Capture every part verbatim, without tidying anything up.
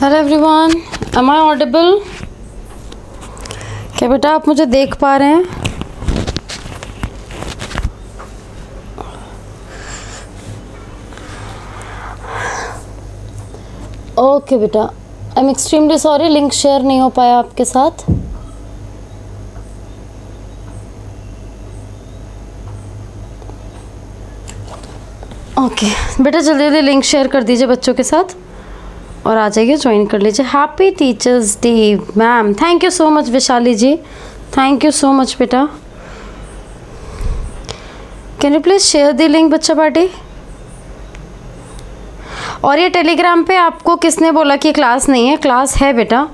Hello everyone, am I audible? क्या बेटा आप मुझे देख पा रहे हैं? ओके बेटा, I am extremely sorry, link share नहीं हो पाया आपके साथ। Okay okay. बेटा जल्दी जल्दी लिंक शेयर कर दीजिए बच्चों के साथ और आ जाइए, ज्वाइन कर लीजिए। Happy teachers day ma'am, thank you so much Vishali ji, thank you so much बेटा। Can you please share the link बच्चा पार्टी? और ये टेलीग्राम पे आपको किसने बोला कि क्लास नहीं है? क्लास है बेटा,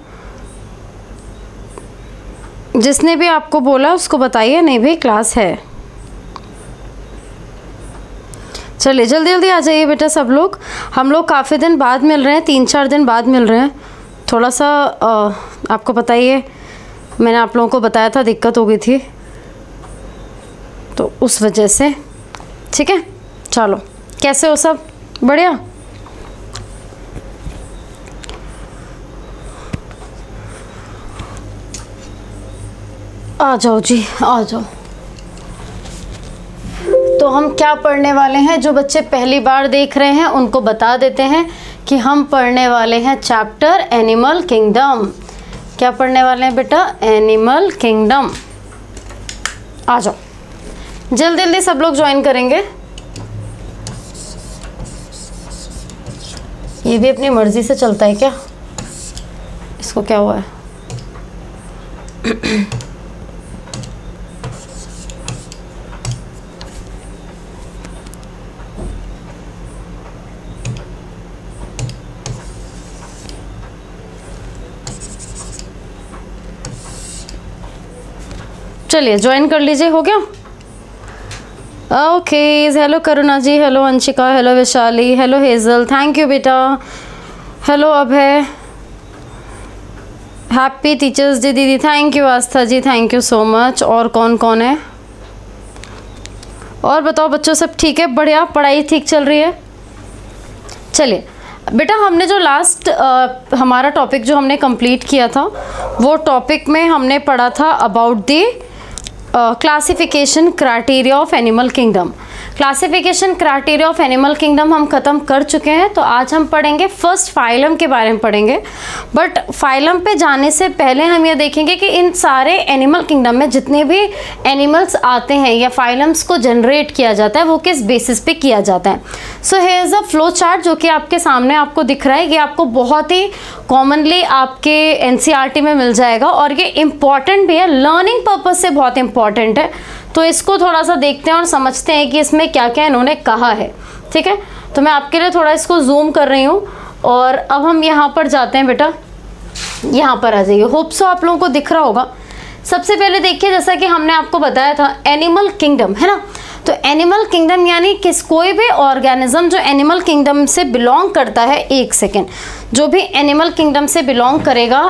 जिसने भी आपको बोला उसको बताइए। नहीं भाई, क्लास है। चलिए जल्दी जल्दी आ जाइए बेटा सब लोग। हम लोग काफ़ी दिन बाद मिल रहे हैं, तीन चार दिन बाद मिल रहे हैं। थोड़ा सा आ, आपको पता ही है, मैंने आप लोगों को बताया था दिक्कत हो गई थी, तो उस वजह से। ठीक है, चलो कैसे हो सब? बढ़िया। आ जाओ जी, आ जाओ। तो हम क्या पढ़ने वाले हैं? जो बच्चे पहली बार देख रहे हैं उनको बता देते हैं कि हम पढ़ने वाले हैं चैप्टर एनिमल किंगडम। क्या पढ़ने वाले हैं बेटा? Animal kingdom. आ जाओ, जल्दी जल्दी सब लोग ज्वाइन करेंगे। ये भी अपनी मर्जी से चलता है क्या? इसको क्या हुआ है? चलिए ज्वाइन कर लीजिए। हो गया? Okay. Hello Karuna ji, hello Anshika, hello Vaishali, hello Hazel, thank you बेटा। Hello Abhay, happy teachers day दीदी, thank you. Aastha ji, thank you so much. और कौन कौन है? और बताओ बच्चों, सब ठीक है? बढ़िया, पढ़ाई ठीक चल रही है? चलिए बेटा, हमने जो लास्ट हमारा टॉपिक जो हमने कंप्लीट किया था, वो टॉपिक में हमने पढ़ा था about the classification criteria of animal kingdom. Classification criteria of animal kingdom हम ख़त्म कर चुके हैं। तो आज हम पढ़ेंगे फर्स्ट फाइलम के बारे में पढ़ेंगे। बट फाइलम पे जाने से पहले हम ये देखेंगे कि इन सारे एनिमल किंगडम में जितने भी एनिमल्स आते हैं या फाइलम्स को जनरेट किया जाता है, वो किस बेसिस पे किया जाता है। So here is a flow chart जो कि आपके सामने आपको दिख रहा है। ये आपको बहुत ही कॉमनली आपके एनसीईआरटी में मिल जाएगा और ये इम्पॉर्टेंट भी है, लर्निंग पर्पज से बहुत इंपॉर्टेंट है। तो इसको थोड़ा सा देखते हैं और समझते हैं कि इसमें क्या क्या इन्होंने कहा है। ठीक है, तो मैं आपके लिए थोड़ा इसको जूम कर रही हूँ और अब हम यहाँ पर जाते हैं बेटा। यहाँ पर आ जाइए, होप सो आप लोगों को दिख रहा होगा। सबसे पहले देखिए, जैसा कि हमने आपको बताया था, एनिमल किंगडम है ना। तो एनिमल किंगडम यानी किस कोई भी ऑर्गेनिज्म जो एनिमल किंगडम से बिलोंग करता है, एक सेकेंड, जो भी एनिमल किंगडम से बिलोंग करेगा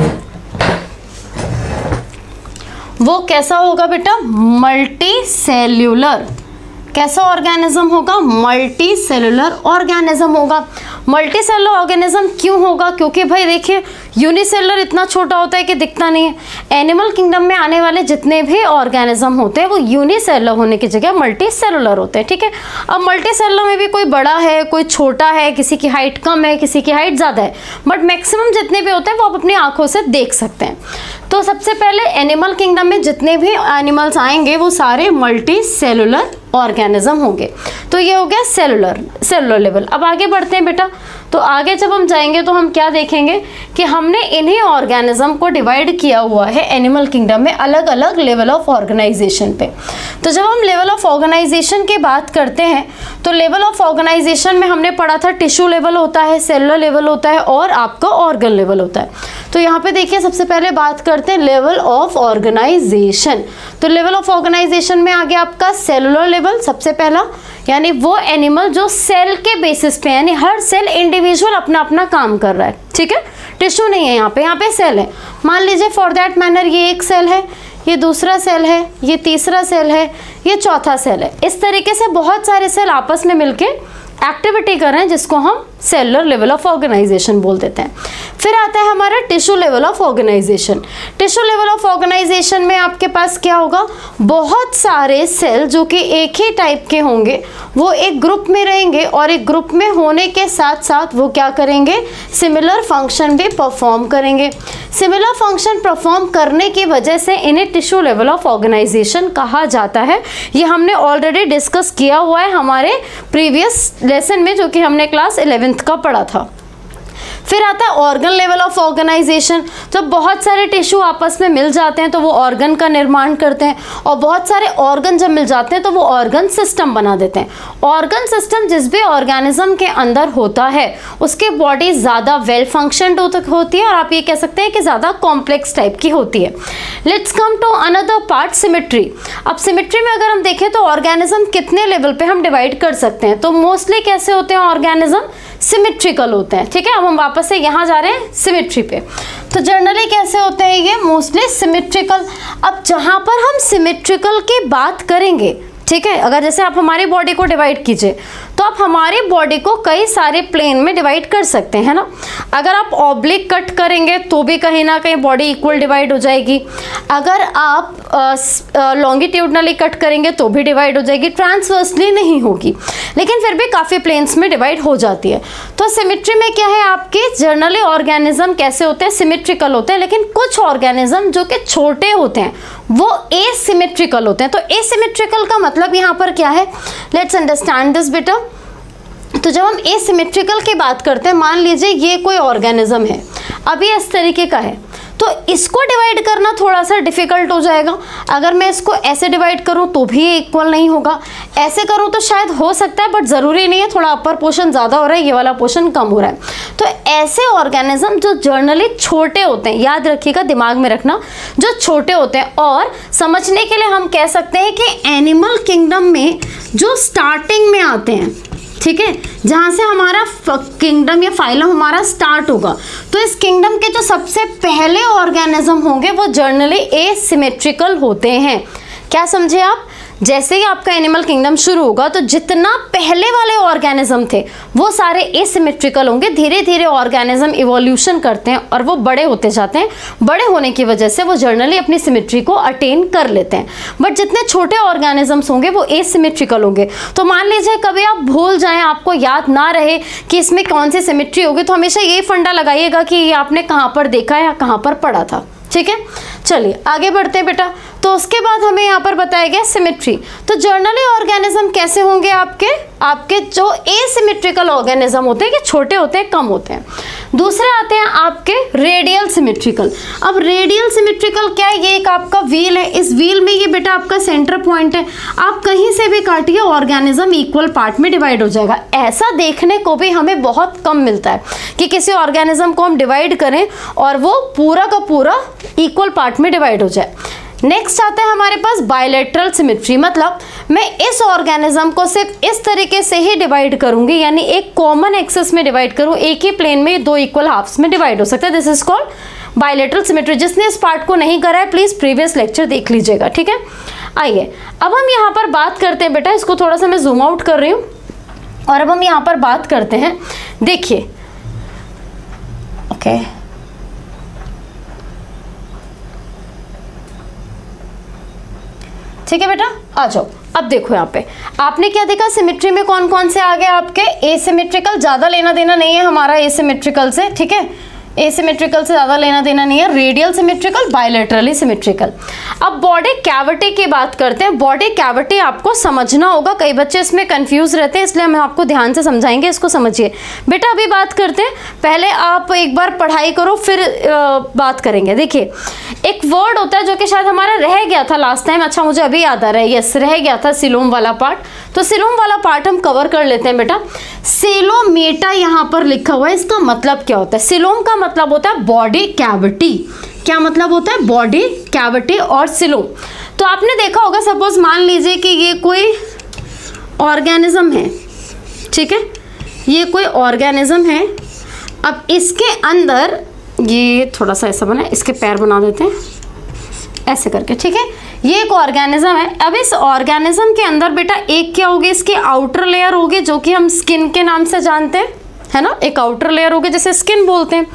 वो कैसा होगा बेटा? Multicellular. कैसा ऑर्गेनिज्म होगा? मल्टी सेलुलर ऑर्गेनिज्म होगा। मल्टी सेलुलर ऑर्गेनिज्म क्यों होगा? क्योंकि भाई देखिए, यूनिसेलुलर इतना छोटा होता है कि दिखता नहीं है। एनिमल किंगडम में आने वाले जितने भी ऑर्गेनिज्म होते हैं वो यूनिसेलुलर होने की जगह मल्टी सेलुलर होते हैं। ठीक है, अब मल्टी सेलुलर में भी कोई बड़ा है, कोई छोटा है, किसी की हाइट कम है, किसी की हाइट ज़्यादा है, बट मैक्सिमम जितने भी होते हैं वो आप अपनी आंखों से देख सकते हैं। तो सबसे पहले एनिमल किंगडम में जितने भी एनिमल्स आएंगे वो सारे मल्टी सेलुलर ऑर्गेनिज्म होंगे। तो ये हो गया सेलुलर सेलुलर लेवल। अब आगे बढ़ते हैं बेटा। तो आगे जब हम जाएंगे तो हम क्या देखेंगे कि हमने इन्हीं ऑर्गेनिज्म को डिवाइड किया हुआ है एनिमल किंगडम में अलग अलग लेवल ऑफ ऑर्गेनाइजेशन पे। तो जब हम लेवल ऑफ ऑर्गेनाइजेशन की बात करते हैं तो लेवल ऑफ ऑर्गेनाइजेशन में हमने पढ़ा था टिश्यू लेवल होता है, सेलुलर लेवल होता है और आपका ऑर्गन लेवल होता है। तो यहाँ पे देखिए, सबसे पहले बात करते हैं लेवल ऑफ ऑर्गेनाइजेशन। तो लेवल ऑफ ऑर्गेनाइजेशन में आ गया आपका सेलुलर लेवल सबसे पहला, यानी वो एनिमल जो सेल के बेसिस पे, यानी हर सेल इंडिविजुअल अपना अपना काम कर रहा है। ठीक है, टिश्यू नहीं है यहाँ पे, यहाँ पे सेल है। मान लीजिए फॉर दैट मैनर ये एक सेल है, ये दूसरा सेल है, ये तीसरा सेल है, ये चौथा सेल है। इस तरीके से बहुत सारे सेल आपस में मिलके एक्टिविटी कर रहे हैं जिसको हम सेलुलर लेवल ऑफ ऑर्गेनाइजेशन बोल देते हैं। फिर आता है हमारा tissue level of organization. Tissue level of organization में आपके पास क्या होगा, बहुत सारे सेल जो कि एक ही टाइप के होंगे वो एक ग्रुप में रहेंगे और एक ग्रुप में होने के साथ साथ वो क्या करेंगे, सिमिलर फंक्शन भी परफॉर्म करेंगे। सिमिलर फंक्शन परफॉर्म करने की वजह से इन्हें टिश्यू लेवल ऑफ ऑर्गेनाइजेशन कहा जाता है। ये हमने ऑलरेडी डिस्कस किया हुआ है हमारे प्रीवियस लेसन में, जो कि हमने क्लास इलेवेंथ का पढ़ा था। फिर आता है ऑर्गन लेवल ऑफ ऑर्गेनाइजेशन। तो बहुत सारे टिश्यू आपस में मिल जाते हैं तो वो ऑर्गन का निर्माण करते हैं, और बहुत सारे ऑर्गन जब मिल जाते हैं तो वो ऑर्गन सिस्टम बना देते हैं। ऑर्गन सिस्टम जिस भी ऑर्गेनिज्म के अंदर होता है उसकी बॉडी ज़्यादा वेल फंक्शनड होती है और आप ये कह सकते हैं कि ज़्यादा कॉम्प्लेक्स टाइप की होती है। Let's come to another part, symmetry. अब सिमेट्री में अगर हम देखें तो ऑर्गेनिज्म कितने लेवल पे हम डिवाइड कर सकते हैं, तो मोस्टली कैसे होते हैं ऑर्गेनिज्म, सिमेट्रिकल होते हैं। ठीक है, अब हम वापस से यहाँ जा रहे हैं सिमेट्री पे। तो जनरली कैसे होते हैं ये, मोस्टली सिमेट्रिकल। अब जहाँ पर हम सिमेट्रिकल की बात करेंगे, ठीक है, अगर जैसे आप हमारी बॉडी को डिवाइड कीजिए तो आप हमारी बॉडी को कई सारे प्लेन में डिवाइड कर सकते हैं ना। अगर आप ऑब्लिक कट करेंगे तो भी कहीं ना कहीं बॉडी इक्वल डिवाइड हो जाएगी। अगर आप लॉन्गिट्यूडनली कट करेंगे तो भी डिवाइड हो जाएगी, ट्रांसवर्सली नहीं होगी, लेकिन फिर भी काफ़ी प्लेन्स में डिवाइड हो जाती है। तो सिमेट्री में क्या है आपके, जनरली ऑर्गेनिज्म कैसे होते हैं, सिमेट्रिकल होते हैं, लेकिन कुछ ऑर्गेनिज्म जो कि छोटे होते हैं वो एसिमेट्रिकल होते हैं। तो एसिमेट्रिकल का मतलब यहाँ पर क्या है, लेट्स अंडरस्टैंड दिस बेटा। तो जब हम एसिमेट्रिकल की बात करते हैं, मान लीजिए ये कोई ऑर्गेनिज्म है, अभी इस तरीके का है, तो इसको डिवाइड करना थोड़ा सा डिफिकल्ट हो जाएगा। अगर मैं इसको ऐसे डिवाइड करूं तो भी ये इक्वल नहीं होगा, ऐसे करूं तो शायद हो सकता है, बट ज़रूरी नहीं है, थोड़ा अपर पोर्शन ज़्यादा हो रहा है, ये वाला पोर्शन कम हो रहा है। तो ऐसे ऑर्गेनिज्म जो जनरली छोटे होते हैं, याद रखिएगा, दिमाग में रखना, जो छोटे होते हैं, और समझने के लिए हम कह सकते हैं कि एनिमल किंगडम में जो स्टार्टिंग में आते हैं, ठीक है, जहाँ से हमारा किंगडम या फाइलम हमारा स्टार्ट होगा, तो इस किंगडम के जो सबसे पहले ऑर्गेनिज्म होंगे वो जनरली एसिमेट्रिकल होते हैं। क्या समझे आप, जैसे ही आपका एनिमल किंगडम शुरू होगा तो जितना पहले वाले ऑर्गेनिज्म थे वो सारे एसिमेट्रिकल होंगे। धीरे धीरे ऑर्गेनिज्म इवोल्यूशन करते हैं और वो बड़े होते जाते हैं, बड़े होने की वजह से वो जनरली अपनी सिमेट्री को अटेन कर लेते हैं। बट जितने छोटे ऑर्गेनिजम्स होंगे वो एसिमेट्रिकल होंगे। तो मान लीजिए कभी आप भूल जाएं, आपको याद ना रहे कि इसमें कौन सी सिमेट्री होगी, तो हमेशा ये फंडा लगाइएगा कि ये आपने कहाँ पर देखा या कहाँ पर पढ़ा था। ठीक है, चलिए आगे बढ़ते हैं बेटा। तो उसके बाद हमें यहाँ पर बताया गया सिमेट्री। तो जनरली ऑर्गेनिज्म कैसे होंगे आपके आपके जो एसिमेट्रिकल ऑर्गेनिज्म होते हैं, कि छोटे होते हैं, कम होते हैं। दूसरे आते हैं आपके रेडियल सिमेट्रिकल। अब रेडियल सिमेट्रिकल क्या है, ये एक आपका व्हील है, इस व्हील में ये बेटा आपका सेंटर पॉइंट है, आप कहीं से भी काटिए ऑर्गेनिज्म इक्वल पार्ट में डिवाइड हो जाएगा। ऐसा देखने को भी हमें बहुत कम मिलता है कि किसी ऑर्गेनिज्म को हम डिवाइड करें और वो पूरा का पूरा इक्वल पार्ट में डिवाइड हो जाए। नेक्स्ट आता है हमारे पास बायलैटरल सिमेट्री, मतलब मैं इस ऑर्गेनिज्म को सिर्फ इस तरीके से ही डिवाइड करूंगी, यानी एक कॉमन एक्सेस में डिवाइड करूं, एक ही प्लेन में दो इक्वल हाफ्स में डिवाइड हो सकता है। This is called bilateral symmetry. जिसने इस पार्ट को नहीं करा है प्लीज प्रीवियस लेक्चर देख लीजिएगा। ठीक है, आइए अब हम यहाँ पर बात करते हैं बेटा, इसको थोड़ा सा मैं जूम आउट कर रही हूँ, और अब हम यहाँ पर बात करते हैं, देखिए ओके okay. ठीक है बेटा, आ जाओ। अब देखो यहाँ पे आपने क्या देखा, सिमेट्री में कौन कौन से आ गए आपके, एसिमेट्रिकल, ज़्यादा लेना देना नहीं है हमारा एसिमेट्रिकल से, ठीक है, एसिमेट्रिकल से ज़्यादा लेना देना नहीं है, रेडियल सिमेट्रिकल, बायलैटरली सिमेट्रिकल। अब बॉडी कैविटी की बात करते हैं। बॉडी कैविटी आपको समझना होगा, कई बच्चे इसमें कंफ्यूज रहते हैं, इसलिए हम आपको ध्यान से समझाएंगे, इसको समझिए बेटा। अभी बात करते हैं, पहले आप एक बार पढ़ाई करो फिर आ, बात करेंगे। देखिए एक वर्ड होता है जो कि शायद हमारा रह गया था लास्ट टाइम, अच्छा मुझे अभी याद आ रहा है, यस रह गया था सिलोम वाला पार्ट, तो सिलोम वाला पार्ट हम कवर कर लेते हैं बेटा। सेलोमेटा यहाँ पर लिखा हुआ है, इसका मतलब क्या होता है, सिलोम का मतलब होता है बॉडी कैविटी। क्या मतलब होता है, बॉडी कैविटी और सिलोम। तो आपने देखा होगा, सपोज मान लीजिए कि ये कोई ऑर्गेनिज्म है, ठीक है, ये कोई ऑर्गेनिज्म है। अब इसके अंदर ये थोड़ा सा ऐसा बना है, इसके पैर बना देते हैं ऐसे करके, ठीक है, ये एक ऑर्गेनिज्म है। अब इस ऑर्गेनिज्म के अंदर बेटा एक क्या होगी, इसकी आउटर लेयर होगी जो कि हम स्किन के नाम से जानते हैं, है ना, एक आउटर लेयर होगी जिसे स्किन बोलते हैं,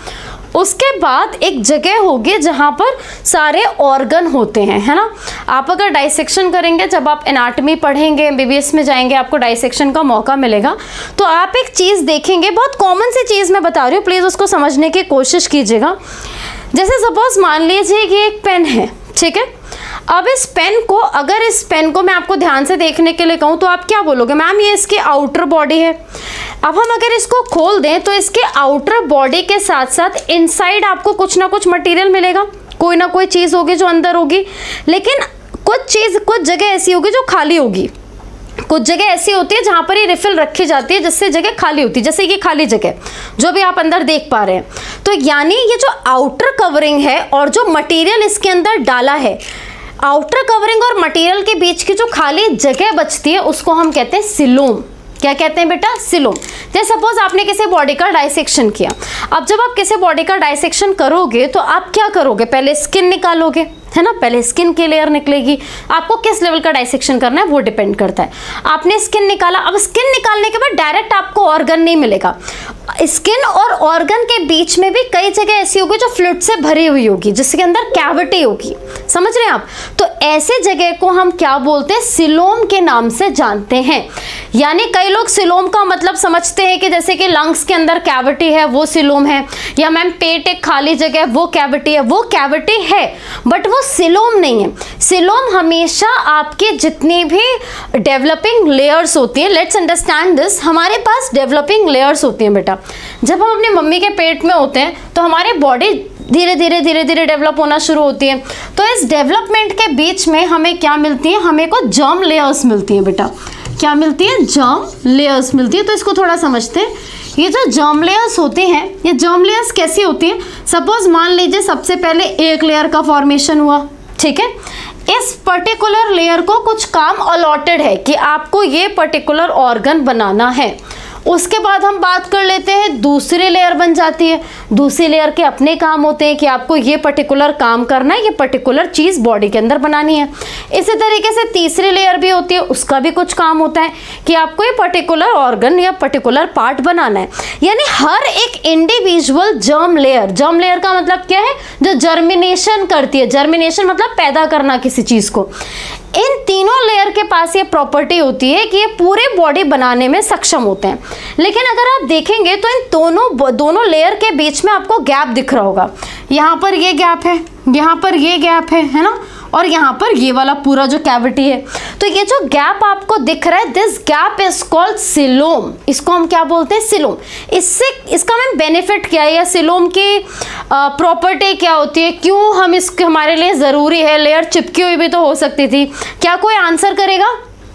उसके बाद एक जगह होगी जहाँ पर सारे ऑर्गन होते हैं, है ना। आप अगर डाइसेक्शन करेंगे, जब आप एनाटॉमी पढ़ेंगे, एमबीबीएस में जाएंगे, आपको डाइसेक्शन का मौका मिलेगा, तो आप एक चीज़ देखेंगे, बहुत कॉमन सी चीज़ मैं बता रही हूँ, प्लीज़ उसको समझने की कोशिश कीजिएगा। जैसे सपोज मान लीजिए कि एक पेन है, ठीक है। अब इस पेन को, अगर इस पेन को मैं आपको ध्यान से देखने के लिए कहूँ तो आप क्या बोलोगे, मैम ये इसकी आउटर बॉडी है। अब हम अगर इसको खोल दें तो इसके आउटर बॉडी के साथ साथ इनसाइड आपको कुछ ना कुछ मटेरियल मिलेगा, कोई ना कोई चीज़ होगी जो अंदर होगी, लेकिन कुछ चीज़, कुछ जगह ऐसी होगी जो खाली होगी, कुछ जगह ऐसी होती है जहाँ पर ये रिफिल रखी जाती है, जिससे जगह खाली होती है, जैसे ये खाली जगह जो भी आप अंदर देख पा रहे हैं। तो यानी ये जो आउटर कवरिंग है और जो मटेरियल इसके अंदर डाला है, आउटर कवरिंग और मटेरियल के बीच की जो खाली जगह बचती है उसको हम कहते हैं सिलोम। क्या कहते हैं बेटा? सिलोम। जैसे सपोज आपने किसी बॉडी का डाइसेक्शन किया, अब जब आप किसी बॉडी का डाइसेक्शन करोगे तो आप क्या करोगे, पहले स्किन निकालोगे, है ना, पहले स्किन की लेयर निकलेगी। आपको किस लेवल का डाइसेक्शन करना है वो डिपेंड करता है। आपने स्किन निकाला, अब स्किन निकालने के बाद डायरेक्ट आपको ऑर्गन नहीं मिलेगा, स्किन और ऑर्गन के बीच में भी कई जगह ऐसी होगी जो फ्लूइड से भरी हुई होगी, जिसके अंदर कैविटी होगी, समझ रहे हैं आप। तो ऐसे जगह को हम क्या बोलते हैं, सिलोम के नाम से जानते हैं। यानी कई लोग सिलोम का मतलब समझते हैं कि जैसे कि लंग्स के अंदर कैविटी है वो सिलोम है, या मैम पेट एक खाली जगह वो कैविटी है, वो कैविटी है बट वो सिलोम नहीं है। सिलोम हमेशा आपके जितनी भी डेवलपिंग लेयर्स होती हैं, लेट्स अंडरस्टैंड दिस, हमारे पास डेवलपिंग लेयर्स होती हैं बेटा। जब हम अपनी मम्मी के पेट में होते हैं तो हमारी बॉडी धीरे धीरे धीरे धीरे डेवलप होना शुरू होती है। तो इस डेवलपमेंट के बीच में हमें क्या मिलती है, हमें को जर्म लेयर्स मिलती है बेटा। क्या मिलती है? जर्म लेयर्स मिलती है। तो इसको थोड़ा समझते हैं। ये जो जर्म लेयर्स होते हैं, ये जर्म लेयर्स कैसी होती हैं? सपोज मान लीजिए सबसे पहले एक लेयर का फॉर्मेशन हुआ, ठीक है। इस पर्टिकुलर लेयर को कुछ काम अलॉटेड है कि आपको ये पर्टिकुलर ऑर्गन बनाना है। उसके बाद हम बात कर लेते हैं, दूसरी लेयर बन जाती है। दूसरी लेयर के अपने काम होते हैं कि आपको ये पर्टिकुलर काम करना है, ये पर्टिकुलर चीज़ बॉडी के अंदर बनानी है। इसी तरीके से तीसरी लेयर भी होती है, उसका भी कुछ काम होता है कि आपको ये पर्टिकुलर ऑर्गन या पर्टिकुलर पार्ट बनाना है। यानी हर एक individual germ layer, germ layer का मतलब क्या है? जो जर्मिनेशन करती है। जर्मिनेशन मतलब पैदा करना किसी चीज़ को। इन तीनों लेयर के पास ये प्रॉपर्टी होती है कि ये पूरे बॉडी बनाने में सक्षम होते हैं। लेकिन अगर आप देखेंगे तो इन दोनों दोनों लेयर के बीच में आपको गैप दिख रहा होगा। यहाँ पर ये गैप है, यहाँ पर ये गैप है, है ना, और यहाँ पर ये वाला पूरा जो कैविटी है। तो ये जो गैप आपको दिख रहा है, this gap is called coelom. इसको हम क्या बोलते हैं? सिलोम। इससे इसका मैम बेनिफिट क्या है, या सिलोम की प्रॉपर्टी क्या होती है, क्यों हम इसके हमारे लिए ज़रूरी है? लेयर चिपकी हुई भी तो हो सकती थी। क्या कोई आंसर करेगा?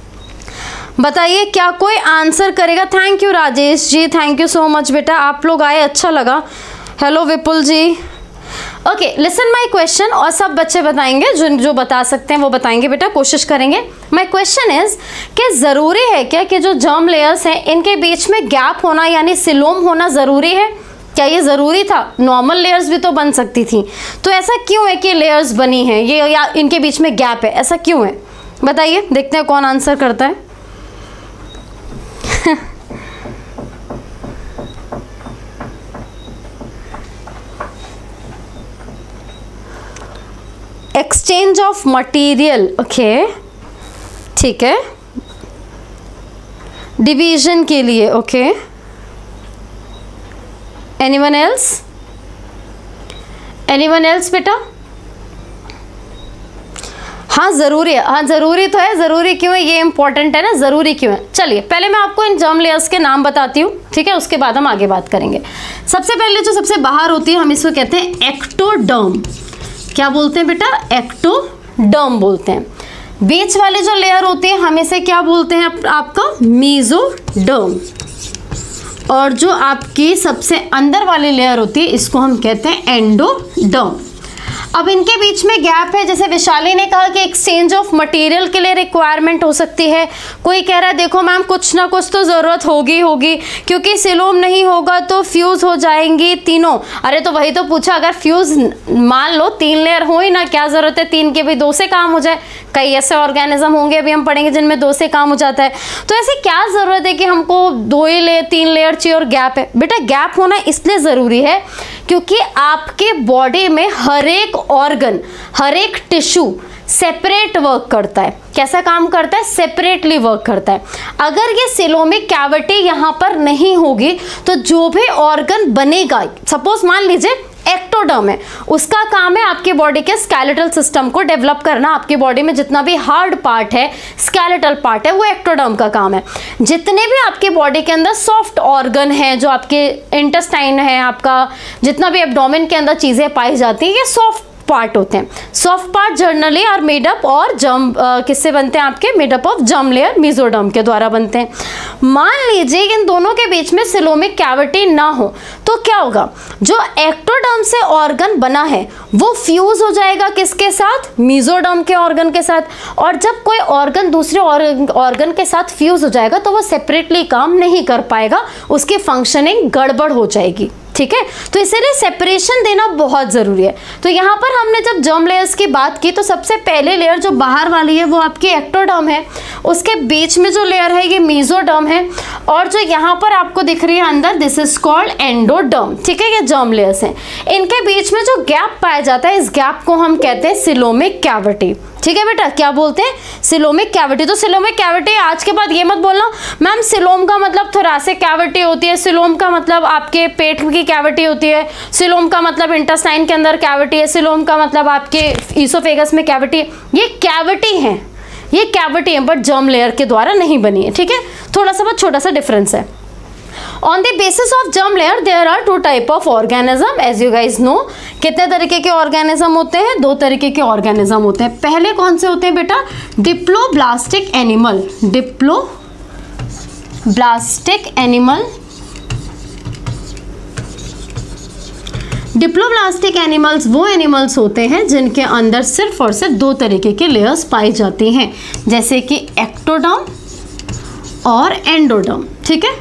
बताइए, क्या कोई आंसर करेगा? Thank you Rajesh ji, thank you so much बेटा, आप लोग आए, अच्छा लगा। Hello Vipul ji. Okay, listen my question. और सब बच्चे बताएंगे, जो जो बता सकते हैं वो बताएंगे बेटा, कोशिश करेंगे। माय क्वेश्चन इज कि ज़रूरी है क्या कि जो जर्म लेयर्स हैं इनके बीच में गैप होना यानी सिलोम होना ज़रूरी है? क्या ये ज़रूरी था? नॉर्मल लेयर्स भी तो बन सकती थी। तो ऐसा क्यों है कि लेयर्स बनी हैं ये, या इनके बीच में गैप है, ऐसा क्यों है? बताइए, देखते हैं कौन आंसर करता है। एक्सचेंज ऑफ मटेरियल, ओके, ठीक है, डिवीजन के लिए, okay. Anyone else? Anyone else बेटा? हाँ ज़रूरी है, हाँ ज़रूरी तो है। ज़रूरी क्यों है? ये इंपॉर्टेंट है ना, ज़रूरी क्यों है? चलिए पहले मैं आपको इन जर्म लेयर्स के नाम बताती हूँ, ठीक है, उसके बाद हम आगे बात करेंगे। सबसे पहले जो सबसे बाहर होती है हम इसको कहते हैं एक्टोडर्म। क्या बोलते हैं बेटा? एक्टोडर्म बोलते हैं। बीच वाली जो लेयर होती है हम इसे क्या बोलते हैं? आप, आपका मेसोडर्म। और जो आपकी सबसे अंदर वाली लेयर होती है इसको हम कहते हैं एंडोडर्म। अब इनके बीच में गैप है, जैसे विशाली ने कहा कि एक्सचेंज ऑफ मटेरियल के लिए रिक्वायरमेंट हो सकती है। कोई कह रहा है देखो मैम कुछ ना कुछ तो ज़रूरत होगी होगी क्योंकि सिलोम नहीं होगा तो फ्यूज़ हो जाएंगी तीनों। अरे तो वही तो पूछा, अगर फ्यूज़ मान लो तीन लेयर हो ही ना, क्या ज़रूरत है तीन के भी, दो से काम हो जाए। कई ऐसे ऑर्गेनिज्म होंगे अभी हम पढ़ेंगे जिनमें दो से काम हो जाता है। तो ऐसे क्या ज़रूरत है कि हमको दो ही लेयर तीन लेयर चाहिए और गैप है? बेटा गैप होना इसलिए ज़रूरी है क्योंकि आपके बॉडी में हर एक ऑर्गन, हर एक टिश्यू सेपरेट वर्क करता है। कैसा काम करता है? सेपरेटली वर्क करता है। अगर ये सिलोमिक कैविटी यहाँ पर नहीं होगी तो जो भी ऑर्गन बनेगा, सपोज मान लीजिए एक्टोडर्म है, उसका काम है आपकी बॉडी के स्केलेटल सिस्टम को डेवलप करना। आपकी बॉडी में जितना भी हार्ड पार्ट है, स्केलेटल पार्ट है, वो एक्टोडर्म का काम है। जितने भी आपकी बॉडी के अंदर सॉफ्ट ऑर्गन है, जो आपके इंटेस्टाइन है, आपका जितना भी एब्डोमेन के अंदर चीज़ें पाई जाती हैं, ये सॉफ्ट पार्ट होते हैं। Soft part generally are made up और जर्म किससे बनते हैं? आपके made up of germ layer, mesoderm के द्वारा बनते हैं। मान लीजिए इन दोनों के बीच में सिलोमिक कैविटी ना हो तो क्या होगा? जो एक्टोडर्म से ऑर्गन बना है वो फ्यूज हो जाएगा किसके साथ? मेसोडर्म के ऑर्गन के साथ। और जब कोई ऑर्गन दूसरे ऑर्गन के साथ फ्यूज हो जाएगा तो वो सेपरेटली काम नहीं कर पाएगा, उसकी फंक्शनिंग गड़बड़ हो जाएगी। ठीक है, तो इसीलिए सेपरेशन देना बहुत ज़रूरी है। तो यहाँ पर हमने जब जर्म लेयर्स की बात की तो सबसे पहले लेयर जो बाहर वाली है वो आपकी एक्टोडर्म है, उसके बीच में जो लेयर है ये मेसोडर्म है, और जो यहाँ पर आपको दिख रही है अंदर, दिस इज कॉल्ड एंडोडर्म। ठीक है, ये जर्म लेयर्स हैं। इनके बीच में जो गैप पाया जाता है, इस गैप को हम कहते हैं सिलोमिक कैविटी। ठीक है बेटा, क्या बोलते हैं? Coelomic cavity. तो सिलोमिक कैविटी, आज के बाद ये मत बोलना मैम सिलोम का मतलब थोरैसिक कैविटी होती है, सिलोम का मतलब आपके पेट की कैविटी होती है, सिलोम का मतलब इंटेस्टाइन के अंदर कैविटी है, सिलोम का मतलब आपके ईसोफेगस में कैविटी है। ये कैविटी है, ये कैविटी है, बट जर्म लेयर के द्वारा नहीं बनी है। ठीक है, थोड़ा सा बहुत छोटा सा डिफरेंस है। On the basis of germ layer there are two type of organism, as you guys know। कितने तरीके के ऑर्गेनिज्म होते हैं? दो तरीके के ऑर्गेनिज्म होते हैं। पहले कौन से होते हैं बेटा? Diploblastic animal. Diploblastic animal diploblastic animals वो एनिमल्स होते हैं जिनके अंदर सिर्फ और सिर्फ दो तरीके के लेयर्स पाई जाती हैं, जैसे कि एक्टोडर्म और एंडोडर्म। ठीक है,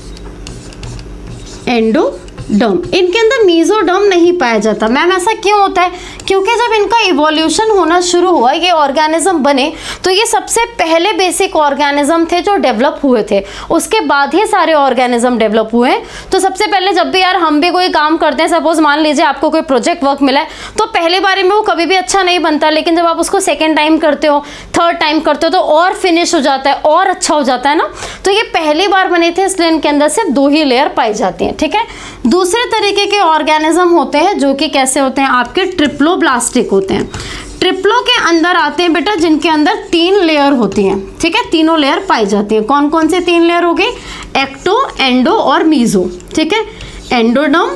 एंडोडर्म, इनके अंदर मेसोडर्म नहीं पाया जाता। मैम ऐसा क्यों होता है? क्योंकि जब इनका इवोल्यूशन होना शुरू हुआ, ये ऑर्गेनिज्म बने, तो ये सबसे पहले बेसिक ऑर्गेनिज्म थे जो डेवलप हुए थे, उसके बाद ही सारे ऑर्गेनिज्म डेवलप हुए हैं। तो सबसे पहले जब भी यार हम भी कोई काम करते हैं, सपोज मान लीजिए आपको कोई प्रोजेक्ट वर्क मिला है, तो पहले बारे में वो कभी भी अच्छा नहीं बनता, लेकिन जब आप उसको सेकेंड टाइम करते हो, थर्ड टाइम करते हो, तो और फिनिश हो जाता है, और अच्छा हो जाता है ना। तो ये पहली बार बने थे, इसलिए इनके अंदर सिर्फ दो ही लेयर पाई जाती हैं। ठीक है, दूसरे तरीके के ऑर्गेनिज्म होते हैं जो कि कैसे होते हैं? आपके ट्रिप्लोब्लास्टिक होते हैं। ट्रिप्लो के अंदर आते हैं बेटा जिनके अंदर तीन लेयर होती हैं। ठीक है, तीनों लेयर पाई जाती है। कौन कौन से तीन लेयर हो गए? एक्टो, एंडो और मीजो। ठीक है, एंडोडर्म,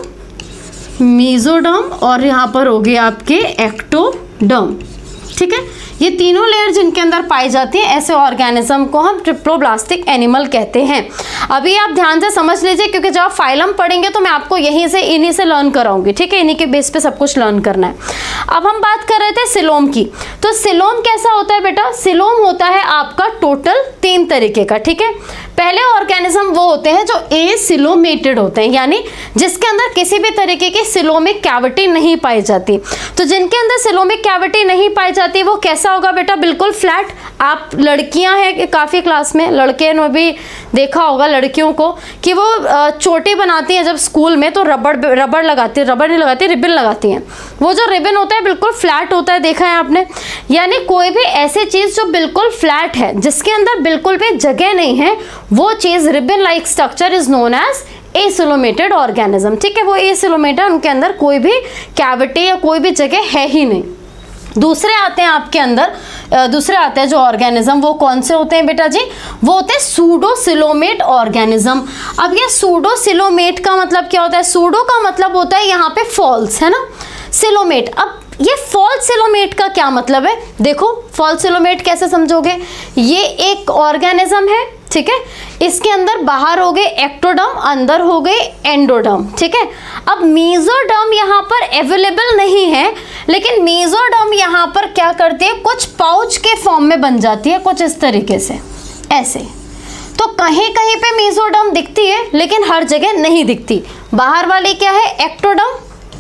मेसोडर्म और यहाँ पर हो गए आपके एक्टोडर्म। ठीक है, ये तीनों लेयर जिनके अंदर पाई जाती है, ऐसे ऑर्गेनिज्म को हम ट्रिप्लोब्लास्टिक एनिमल कहते हैं। अभी आप ध्यान से समझ लीजिए, क्योंकि जब आप फाइलम पढ़ेंगे तो मैं आपको यहीं से इन्हीं से लर्न कराऊंगी। ठीक है, इन्हीं के बेस पे सब कुछ लर्न करना है। अब हम बात कर रहे थे सिलोम की। तो सिलोम कैसा होता है बेटा? सिलोम होता है आपका टोटल तीन तरीके का। ठीक है, पहले ऑर्गेनिज्म वो होते हैं जो एसिलोमेटेड होते हैं, यानी जिसके अंदर किसी भी तरीके की सिलोमिक कैविटी नहीं पाई जाती। तो जिनके अंदर सिलोमिक कैविटी नहीं पाई जाती वो कैसा होगा बेटा? बिल्कुल फ्लैट। आप लड़कियां हैं काफ़ी क्लास में, लड़के ने भी देखा होगा लड़कियों को कि वो चोटी बनाती हैं जब स्कूल में, तो रबड़ रबड़ लगाती है, रबड़ नहीं लगाती, रिबन लगाती हैं। वो जो रिबन होता है बिल्कुल फ्लैट होता है, देखा है आपने? यानी कोई भी ऐसी चीज़ जो बिल्कुल फ्लैट है, जिसके अंदर बिल्कुल भी जगह नहीं है, वो चीज़ ribbon like structure is known as acoelomated organism. ठीक है, वो एसिलोमेटेड, उनके अंदर कोई भी कैविटी या कोई भी जगह है ही नहीं। दूसरे आते हैं आपके अंदर, दूसरे आते हैं जो ऑर्गेनिज्म, वो कौन से होते हैं बेटा जी? वो होते हैं सूडोसिलोमेट ऑर्गेनिज्म। अब ये सूडोसिलोमेट का मतलब क्या होता है? सूडो का मतलब होता है यहाँ पे फॉल्स, है ना, सिलोमेट। अब ये फॉल्स सिलोमेट का क्या मतलब है? देखो, फॉल्स सिलोमेट कैसे समझोगे? ये एक ऑर्गेनिज्म है, ठीक है, इसके अंदर बाहर हो गए एक्टोडर्म, अंदर हो गए एंडोडर्म। ठीक है, अब मेसोडर्म यहाँ पर अवेलेबल नहीं है, लेकिन मेसोडर्म यहाँ पर क्या करती है? कुछ पाउच के फॉर्म में बन जाती है, कुछ इस तरीके से, ऐसे। तो कहीं कहीं पे मेसोडर्म दिखती है, लेकिन हर जगह नहीं दिखती। बाहर वाली क्या है? एक्टोडर्म,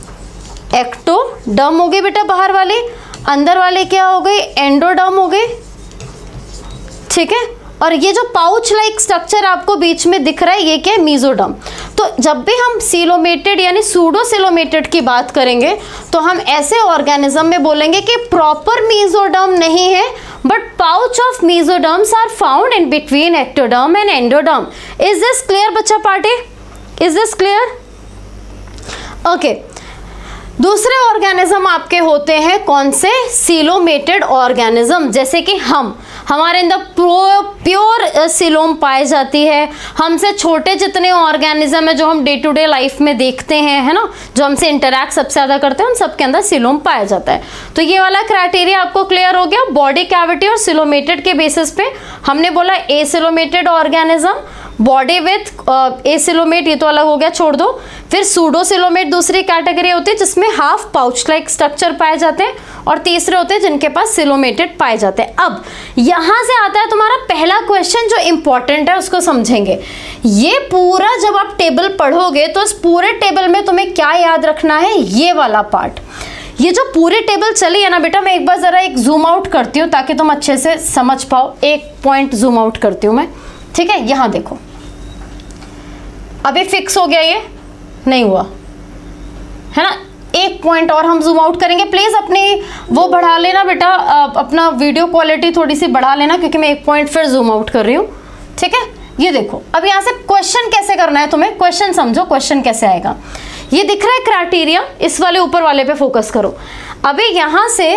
एक्टोडर्म हो गई बेटा बाहर वाली। अंदर वाले क्या हो गई? एंडोडर्म हो गई। ठीक है, और ये जो पाउच लाइक स्ट्रक्चर आपको बीच में दिख रहा है ये क्या है, मेसोडर्म। तो जब भी हम सीलोमेटेड यानी सूडो सीलोमेटेड की बात करेंगे तो हम ऐसे ऑर्गेनिज्म में बोलेंगे कि प्रॉपर मेसोडर्म नहीं है, but pouch of mesoderms are found in between ectoderm and endoderm. Is this clear बच्चा party? Is this clear? Okay, दूसरे ऑर्गेनिज्म आपके होते हैं कौन से, सीलोमेटेड ऑर्गेनिज्म, जैसे कि हम हमारे अंदर प्योर सीलोम पाई जाती है। हमसे छोटे जितने ऑर्गेनिज्म है जो हम डे टू डे लाइफ में देखते हैं, है ना, जो हमसे इंटरैक्ट सबसे ज़्यादा करते हैं, उन सबके अंदर सीलोम पाया जाता है। तो ये वाला क्राइटेरिया आपको क्लियर हो गया। बॉडी कैविटी और सीलोमेटेड के बेसिस पे हमने बोला acoelomated organism, body with a coelomate ये तो अलग हो गया, छोड़ दो। फिर सूडो सिलोमेट दूसरी कैटेगरी होती है जिसमें हाफ पाउच लाइक स्ट्रक्चर पाए जाते हैं, और तीसरे होते हैं जिनके पास सिलोमेटेड पाए जाते हैं। अब यहां से आता है तुम्हारा पहला क्वेश्चन जो इंपॉर्टेंट है, उसको समझेंगे। ये पूरा जब आप टेबल पढ़ोगे तो इस पूरे टेबल में तुम्हें क्या याद रखना है, ये वाला पार्ट। ये जो पूरी टेबल चली है ना बेटा, मैं एक बार जरा एक जूम आउट करती हूँ ताकि तुम अच्छे से समझ पाओ। एक पॉइंट जूम आउट करती हूँ मैं, ठीक है। यहां देखो, अभी फिक्स हो गया, ये नहीं हुआ है ना। एक पॉइंट और हम जूम आउट करेंगे। प्लीज अपनी वो बढ़ा लेना बेटा, अपना वीडियो क्वालिटी थोड़ी सी बढ़ा लेना, क्योंकि मैं एक पॉइंट फिर जूम आउट कर रही हूँ, ठीक है। ये देखो, अब यहाँ से क्वेश्चन कैसे करना है तुम्हें, क्वेश्चन समझो, क्वेश्चन कैसे आएगा। ये दिख रहा है क्राइटेरिया, इस वाले ऊपर वाले पे फोकस करो। अभी यहां से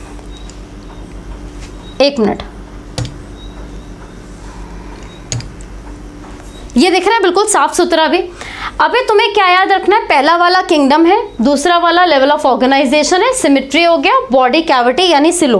एक मिनट, ये दिख रहा है बिल्कुल साफ सुथरा भी। अभी तुम्हें क्या याद रखना है, पहला वाला किंगडम है, दूसरा वाला लेवल ऑफ ऑर्गेनाइजेशन है, सिमेट्री हो गया, बॉडी कैविटी यानी सिलोम।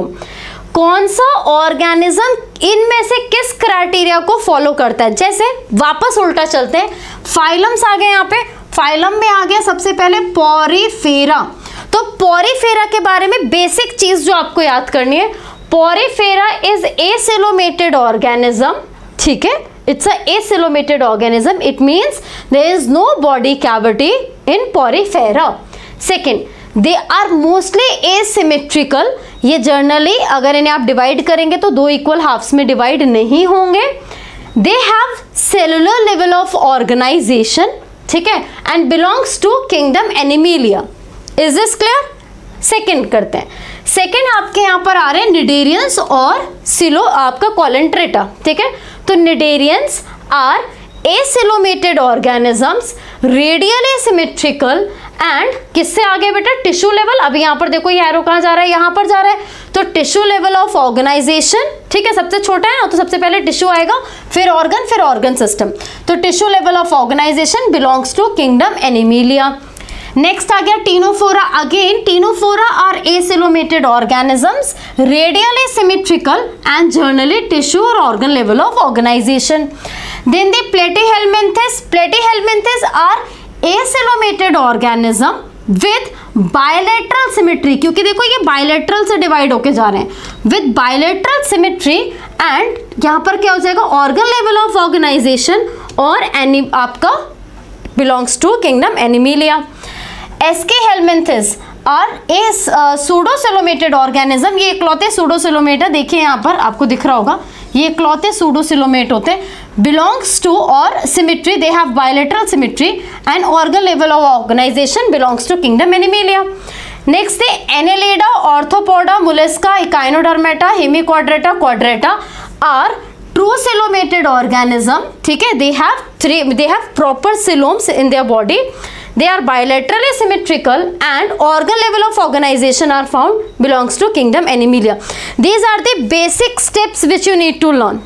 कौन सा ऑर्गेनिज्म इनमें से किस क्राइटेरिया को फॉलो करता है। जैसे वापस उल्टा चलते हैं, फाइलम्स आ गए यहाँ पे। फाइलम में आ गया सबसे पहले पोरीफेरा। तो पोरीफेरा के बारे में बेसिक चीज जो आपको याद करनी है, पोरीफेरा इज एसिलोमेटेड ऑर्गेनिज्म, ठीक है। It's a acylomated organism. It means there is no body cavity in Porifera. Second, they are mostly asymmetrical. ये जनरली अगर इन्हें आप डिवाइड करेंगे तो दो इक्वल हाफ्स में डिवाइड नहीं होंगे। They have cellular level of organization, ठीक है, and belongs to kingdom Animalia. Is this clear? Second करते हैं। सेकेंड आपके यहाँ पर आ रहे हैं निडेरियंस और सिलो आपका कॉलेंट्रेटा, ठीक है। तो cnidarians are acoelomated organisms, radially symmetrical and किससे आगे बेटा, टिश्यू लेवल। अभी यहाँ पर देखो ये एरो कहाँ जा रहा है, यहाँ पर जा रहा है। तो टिश्यू लेवल ऑफ ऑर्गेनाइजेशन, ठीक है, सबसे छोटा है ना, तो सबसे पहले टिश्यू आएगा, फिर ऑर्गन, फिर ऑर्गन सिस्टम। तो tissue level of organisation belongs to kingdom Animalia. Next आ गया Ctenophora. Again Ctenophora are acoelomated organisms, radially symmetrical and generally tissue और organ level of organisation. Then the Platyhelminthes. Platyhelminthes are acoelomated organism with bilateral symmetry, क्योंकि देखो ये bilateral से divide होके जा रहे हैं, विद बायलेटरल सिमेट्री एंड यहाँ पर क्या हो जाएगा, ऑर्गन लेवल ऑफ ऑर्गेनाइजेशन और एनी आपका belongs to kingdom Animalia. Aschelminthes are a pseudocoelomated organism. ये इकलौते सूडोसिलोमेट है, देखिए यहाँ पर आपको दिख रहा होगा, ये इकलौते सूडोसिलोमेट होते हैं। बिलोंग्स टू और symmetry, they have bilateral symmetry and organ level of organisation belongs to kingdom Animalia. Next है Annelida, Arthropoda, Mollusca, Echinodermata, Hemichordata, Chordata are true coelomated organism, ठीक है। They have three they have proper coeloms in their body, they are bilaterally symmetrical and organ level of organization are found belongs to kingdom Animalia. These are the basic steps which you need to learn,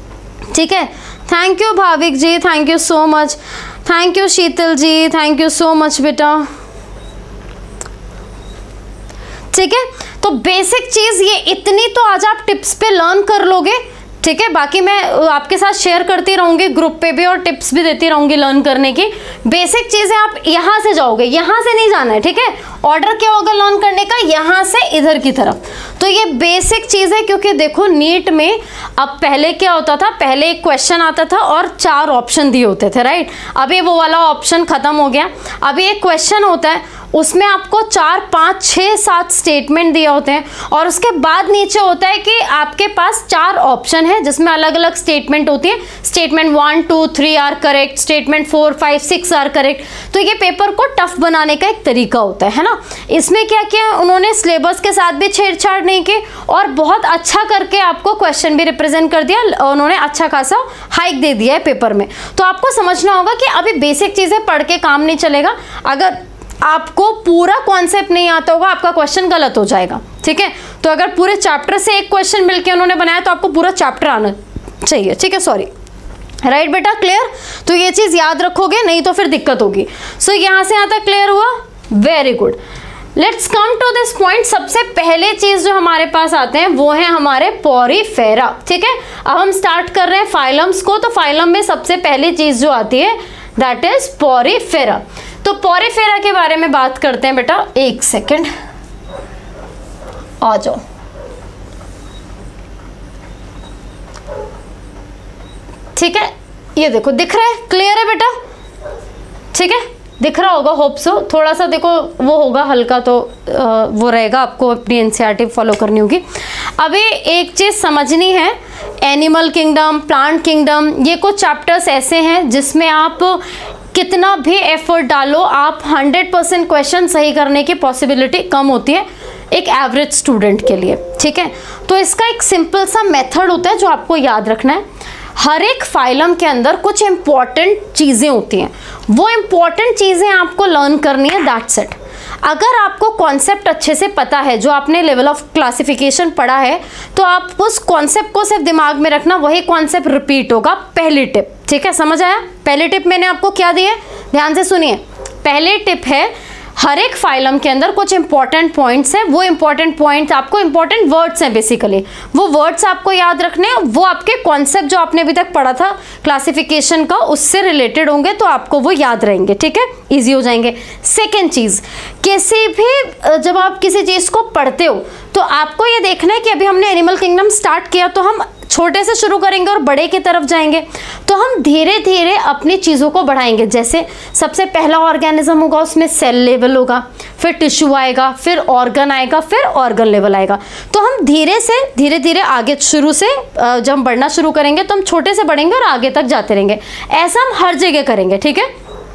ठीक है। Thank you Bhavik ji, thank you so much, thank you Sheetal ji, thank you so much बेटा, ठीक है। तो basic चीज ये इतनी तो आज आप टिप्स पे लर्न कर लोगे, ठीक है। बाकी मैं आपके साथ शेयर करती रहूंगी ग्रुप पे भी और टिप्स भी देती रहूंगी लर्न करने की। बेसिक चीजें आप यहाँ से जाओगे, यहाँ से नहीं जाना है, ठीक है। ऑर्डर क्या होगा लर्न करने का, यहाँ से इधर की तरफ। तो ये बेसिक चीज़ है, क्योंकि देखो नीट में अब पहले क्या होता था, पहले एक क्वेश्चन आता था और चार ऑप्शन दिए होते थे, राइट। अभी वो वाला ऑप्शन खत्म हो गया। अभी एक क्वेश्चन होता है, उसमें आपको चार पाँच छः सात स्टेटमेंट दिए होते हैं और उसके बाद नीचे होता है कि आपके पास चार ऑप्शन है जिसमें अलग अलग स्टेटमेंट होती है। Statement one two three are correct, statement four five six are correct. तो ये पेपर को टफ बनाने का एक तरीका होता है, है ना। इसमें क्या किया उन्होंने, सिलेबस के साथ भी छेड़छाड़ नहीं की और बहुत अच्छा करके आपको क्वेश्चन भी रिप्रेजेंट कर दिया उन्होंने, अच्छा खासा हाइक दे दिया है पेपर में। तो आपको समझना होगा कि अभी बेसिक चीज़ें पढ़ के काम नहीं चलेगा। अगर आपको पूरा कॉन्सेप्ट नहीं आता होगा, आपका क्वेश्चन गलत हो जाएगा, ठीक है। तो अगर पूरे चैप्टर से एक क्वेश्चन मिलके उन्होंने बनाया तो आपको पूरा चैप्टर आना चाहिए, ठीक है। सॉरी, राइट बेटा, क्लियर। तो ये चीज़ याद रखोगे, नहीं तो फिर दिक्कत होगी। सो so, यहाँ से यहाँ तक क्लियर हुआ, very good. Let's come to this point. सबसे पहले चीज जो हमारे पास आते हैं वो है हमारे पोरीफेरा, ठीक है। अब हम स्टार्ट कर रहे हैं फाइलम्स को। तो फाइलम में सबसे पहली चीज जो आती है दैट इज पोरीफेरा। तो पोरीफेरा के बारे में बात करते हैं बेटा, एक सेकेंड आ जाओ। ठीक है, ये देखो दिख रहा है, क्लियर है बेटा, ठीक है, दिख रहा होगा, होप सो। थोड़ा सा देखो वो होगा हल्का, तो आ, वो रहेगा, आपको अपनी एनसीईआरटी फॉलो करनी होगी। अभी एक चीज़ समझनी है, एनिमल किंगडम, प्लांट किंगडम, ये कुछ चैप्टर्स ऐसे हैं जिसमें आप कितना भी एफर्ट डालो, आप हंड्रेड परसेंट क्वेश्चन सही करने की पॉसिबिलिटी कम होती है एक एवरेज स्टूडेंट के लिए, ठीक है। तो इसका एक सिंपल सा मेथड होता है जो आपको याद रखना है। हर एक फाइलम के अंदर कुछ इंपॉर्टेंट चीज़ें होती हैं, वो इंपॉर्टेंट चीज़ें आपको लर्न करनी है, दैट्स इट। अगर आपको कॉन्सेप्ट अच्छे से पता है, जो आपने लेवल ऑफ क्लासिफिकेशन पढ़ा है, तो आप उस कॉन्सेप्ट को सिर्फ दिमाग में रखना, वही कॉन्सेप्ट रिपीट होगा। पहली टिप, ठीक है, समझ आया। पहली टिप मैंने आपको क्या दी है, ध्यान से सुनिए। पहली टिप है, हर एक फाइलम के अंदर कुछ इंपॉर्टेंट पॉइंट्स हैं, वो इंपॉर्टेंट पॉइंट्स आपको, इंपॉर्टेंट वर्ड्स हैं बेसिकली, वो वर्ड्स आपको याद रखने हैं। वो आपके कॉन्सेप्ट जो आपने अभी तक पढ़ा था क्लासिफिकेशन का, उससे रिलेटेड होंगे, तो आपको वो याद रहेंगे, ठीक है, इजी हो जाएंगे। सेकेंड चीज़, किसी भी जब आप किसी चीज़ को पढ़ते हो तो आपको ये देखना है कि अभी हमने एनिमल किंगडम स्टार्ट किया तो हम छोटे से शुरू करेंगे और बड़े की तरफ जाएंगे, तो हम धीरे धीरे अपनी चीज़ों को बढ़ाएंगे। जैसे सबसे पहला ऑर्गेनिज्म होगा, उसमें सेल लेवल होगा, फिर टिश्यू आएगा, फिर ऑर्गन आएगा, फिर ऑर्गन लेवल आएगा। तो हम धीरे से धीरे धीरे आगे शुरू से जब हम बढ़ना शुरू करेंगे तो हम छोटे से बढ़ेंगे और आगे तक जाते रहेंगे। ऐसा हम हर जगह करेंगे, ठीक है।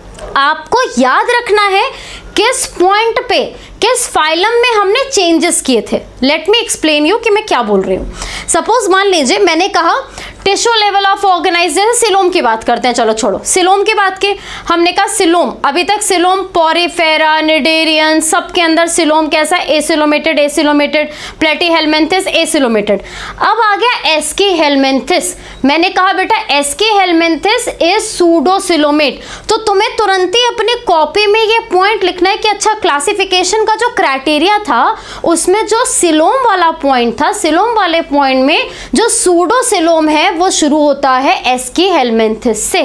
आपको याद रखना है किस पॉइंट पे, किस फाइलम में हमने चेंजेस किए थे। लेट मी एक्सप्लेन यू कि मैं क्या बोल रही हूँ। सपोज मान लीजिए मैंने कहा tissue level of organisation, coelom की बात करते हैं, चलो छोड़ो, सिलोम की बात की, हमने कहा सिलोम, अभी तक सिलोम, पोरीफेरा, निडेरियन, सबके अंदर सिलोम कैसा, एसिलोमेटेड, एसिलोमेटेड, प्लेटीहेलमिन्थिस, एसिलोमेटेड। अब आ गया एस्कीहेलमिन्थिस। मैंने कहा बेटा एस्कीहेलमिन्थिस इज सूडोसिलोमेट। तो तुम्हें तुरंत ही अपनी कॉपी में ये पॉइंट लिखना है कि अच्छा, क्लासिफिकेशन का जो क्राइटेरिया था उसमें जो सिलोम वाला पॉइंट था, सिलोम वाले पॉइंट में जो सूडोसिलोम है वो शुरू होता है एस्कीहेलमिन्थिस से।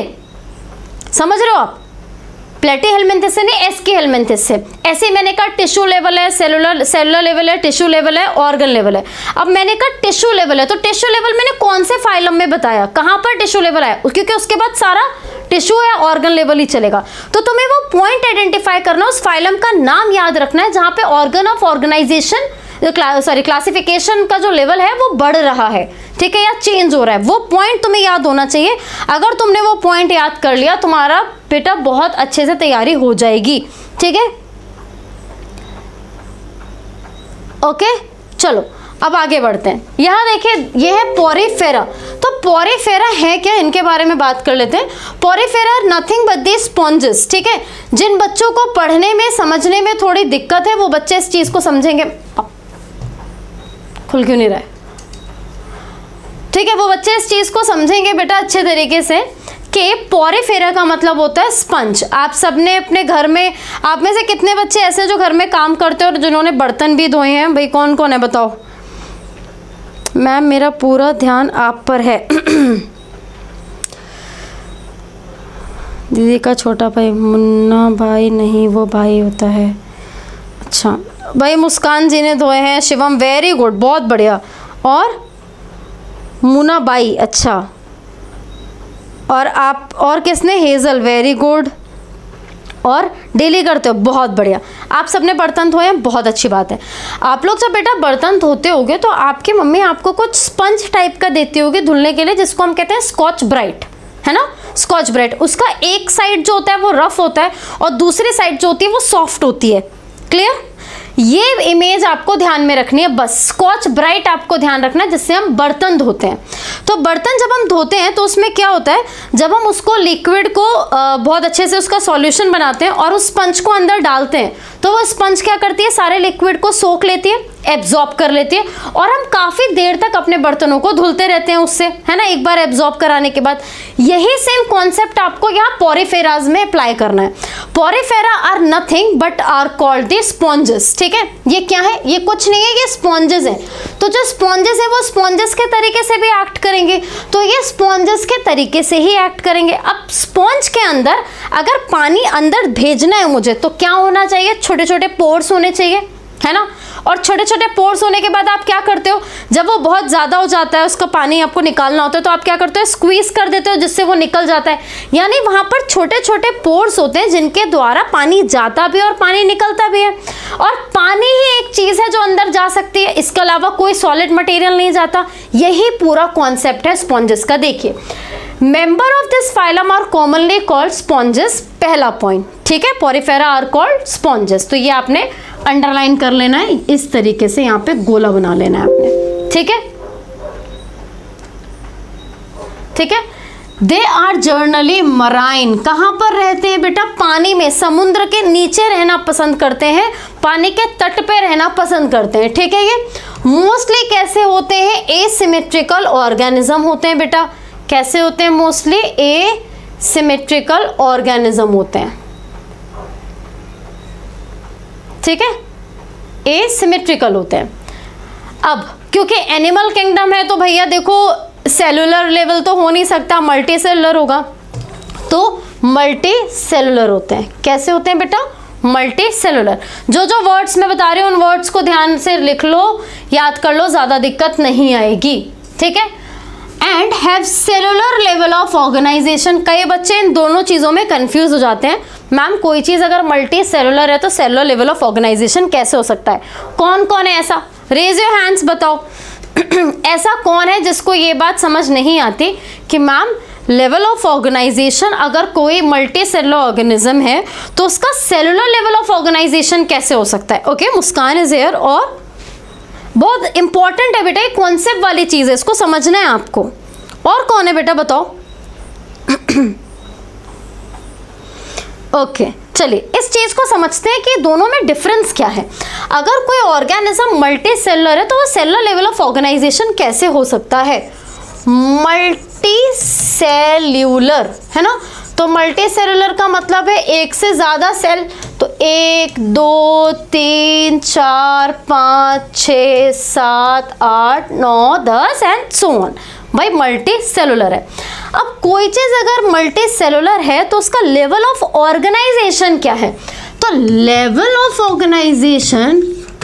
समझ रहे हो आप, प्लेटीहेलमिन्थिस से नहीं, एस्कीहेलमिन्थिस से। ऐसे ही मैंने कहा टिश्यू लेवल है, सेलुलर सेलुलर लेवल है, टिश्यू लेवल है, ऑर्गन लेवल है। अब मैंने कहा टिश्यू लेवल है, तो टिश्यू लेवल मैंने कौन से फाइलम में बताया, कहां पर टिश्यू लेवल आया, क्योंकि उसके बाद सारा टिश्यू या ऑर्गन लेवल ही चलेगा। तो तुम्हें वो पॉइंट आइडेंटिफाई करना, उस फाइलम का नाम याद रखना है जहां पे organ of organisation, sorry classification का जो लेवल है वो बढ़ रहा है, ठीक है, या चेंज हो रहा है। वो पॉइंट तुम्हें याद होना चाहिए। अगर तुमने वो पॉइंट याद कर लिया, तुम्हारा बेटा बहुत अच्छे से तैयारी हो जाएगी, ठीक है। ओके, चलो अब आगे बढ़ते हैं। यहाँ देखिए, ये है पोरीफेरा। तो पोरीफेरा है क्या, इनके बारे में बात कर लेते हैं। Porifera nothing but the sponges, ठीक है। जिन बच्चों को पढ़ने में, समझने में थोड़ी दिक्कत है, वो बच्चे इस चीज को समझेंगे। खुल क्यों नहीं रहा है, ठीक है, वो बच्चे इस चीज को समझेंगे बेटा अच्छे तरीके से कि पोरीफेरा का मतलब होता है स्पंज। आप सबने अपने घर में, आप में से कितने बच्चे ऐसे जो घर में काम करते हो और जिन्होंने बर्तन भी धोए हैं, भाई कौन कौन है बताओ। मैम मेरा पूरा ध्यान आप पर है। दीदी का छोटा भाई, मुन्ना भाई नहीं, वो भाई होता है। अच्छा भाई मुस्कान जी ने धोए हैं, शिवम वेरी गुड, बहुत बढ़िया। और मुना बाई, अच्छा। और आप, और किसने, हेज़ल, वेरी गुड। और डेली करते हो, बहुत बढ़िया। आप सबने बर्तन धोए हैं, बहुत अच्छी बात है। आप लोग जब बेटा बर्तन धोते होगे तो आपकी मम्मी आपको कुछ स्पंज टाइप का देती होगी धुलने के लिए, जिसको हम कहते हैं स्कॉच ब्राइट, है ना, स्कॉच ब्राइट। उसका एक साइड जो होता है वो रफ होता है और दूसरी साइड जो होती है वो सॉफ्ट होती है। क्लियर? ये इमेज आपको ध्यान में रखनी है बस। स्कॉच ब्राइट आपको ध्यान रखना है, जिससे हम बर्तन धोते हैं। तो बर्तन जब हम धोते हैं तो उसमें क्या होता है, जब हम उसको लिक्विड को बहुत अच्छे से उसका सॉल्यूशन बनाते हैं और उस स्पंज को अंदर डालते हैं, तो वो स्पंज क्या करती है, सारे लिक्विड को सोख लेती है, एब्जॉर्ब कर लेती है, और हम काफ़ी देर तक अपने बर्तनों को धुलते रहते हैं उससे, है ना, एक बार एब्जॉर्ब कराने के बाद। यही सेम कॉन्सेप्ट आपको यहाँ पोरिफेराज में अप्लाई करना है। Porifera are nothing but are called the sponges. ठीक है, ये क्या है, ये कुछ नहीं है, ये स्पॉन्जेस हैं। तो जो स्पॉन्जेस है वो स्पॉन्जेस के तरीके से भी एक्ट करेंगे, तो ये स्पॉन्जेस के तरीके से ही एक्ट करेंगे। अब स्पॉन्ज के अंदर अगर पानी अंदर भेजना है मुझे, तो क्या होना चाहिए, छोटे छोटे पोर्स होने चाहिए, है ना। और छोटे छोटे पोर्स होने के बाद आप क्या करते हो, जब वो बहुत ज़्यादा हो जाता है, उसका पानी आपको निकालना होता है, तो आप क्या करते हो, स्क्वीज कर देते हो, जिससे वो निकल जाता है। यानी वहाँ पर छोटे छोटे पोर्स होते हैं जिनके द्वारा पानी जाता भी है और पानी निकलता भी है। और पानी ही एक चीज़ है जो अंदर जा सकती है, इसके अलावा कोई सॉलिड मटेरियल नहीं जाता। यही पूरा कॉन्सेप्ट है स्पॉन्जेस का। देखिए, member of this phylum are commonly called sponges, पहला पॉइंट। ठीक है, पोरिफेरा आर कॉल्ड स्पॉन्जेस। तो ये आपने अंडरलाइन कर लेना है, इस तरीके से यहाँ पे गोला बना लेना है आपने। ठीक है, ठीक है। दे आर जर्नली मराइन, कहाँ पर रहते हैं बेटा, पानी में, समुद्र के नीचे रहना पसंद करते हैं, पानी के तट पे रहना पसंद करते हैं। ठीक है, ये मोस्टली कैसे होते हैं, एसिमेट्रिकल ऑर्गेनिज्म होते हैं बेटा। कैसे होते हैं, मोस्टली एसिमेट्रिकल ऑर्गेनिज्म होते हैं। ठीक है, एसिमेट्रिकल होते हैं। अब क्योंकि एनिमल किंगडम है तो भैया देखो सेलुलर लेवल तो हो नहीं सकता, मल्टी सेलुलर होगा, तो मल्टी सेलुलर होते हैं। कैसे होते हैं बेटा, मल्टी सेलुलर। जो जो वर्ड्स मैं बता रही हूँ उन वर्ड्स को ध्यान से लिख लो, याद कर लो, ज़्यादा दिक्कत नहीं आएगी। ठीक है, and have cellular level of organisation. कई बच्चे इन दोनों चीज़ों में कंफ्यूज हो जाते हैं, मैम कोई चीज़ अगर मल्टी सेलुलर है तो सेलुलर लेवल ऑफ ऑर्गेनाइजेशन कैसे हो सकता है। कौन कौन है ऐसा, रेज योर हैंड्स, बताओ ऐसा कौन है जिसको ये बात समझ नहीं आती कि मैम लेवल ऑफ ऑर्गेनाइजेशन, अगर कोई मल्टी सेलुलर ऑर्गेनिज्म है तो उसका सेलुलर लेवल ऑफ ऑर्गेनाइजेशन कैसे हो सकता है। Okay, Muskan is here. और बहुत इंपॉर्टेंट है बेटा, ये कॉन्सेप्ट वाली चीज़ है, इसको समझना है आपको। और कौन है बेटा, बताओ। ओके okay, चलिए इस चीज़ को समझते हैं कि दोनों में डिफरेंस क्या है। अगर कोई ऑर्गेनिज्म मल्टी सेलुलर है तो वो सेलुलर लेवल ऑफ ऑर्गेनाइजेशन कैसे हो सकता है, मल्टी सेल्यूलर, है ना। तो मल्टी सेलुलर का मतलब है एक से ज़्यादा सेल, तो एक, दो, तीन, चार, पाँच, छः, सात, आठ, नौ, दस एंड सो ऑन। भाई मल्टी सेलुलर है। अब कोई चीज़ अगर मल्टी सेलुलर है तो उसका लेवल ऑफ ऑर्गेनाइजेशन क्या है, तो लेवल ऑफ ऑर्गेनाइजेशन,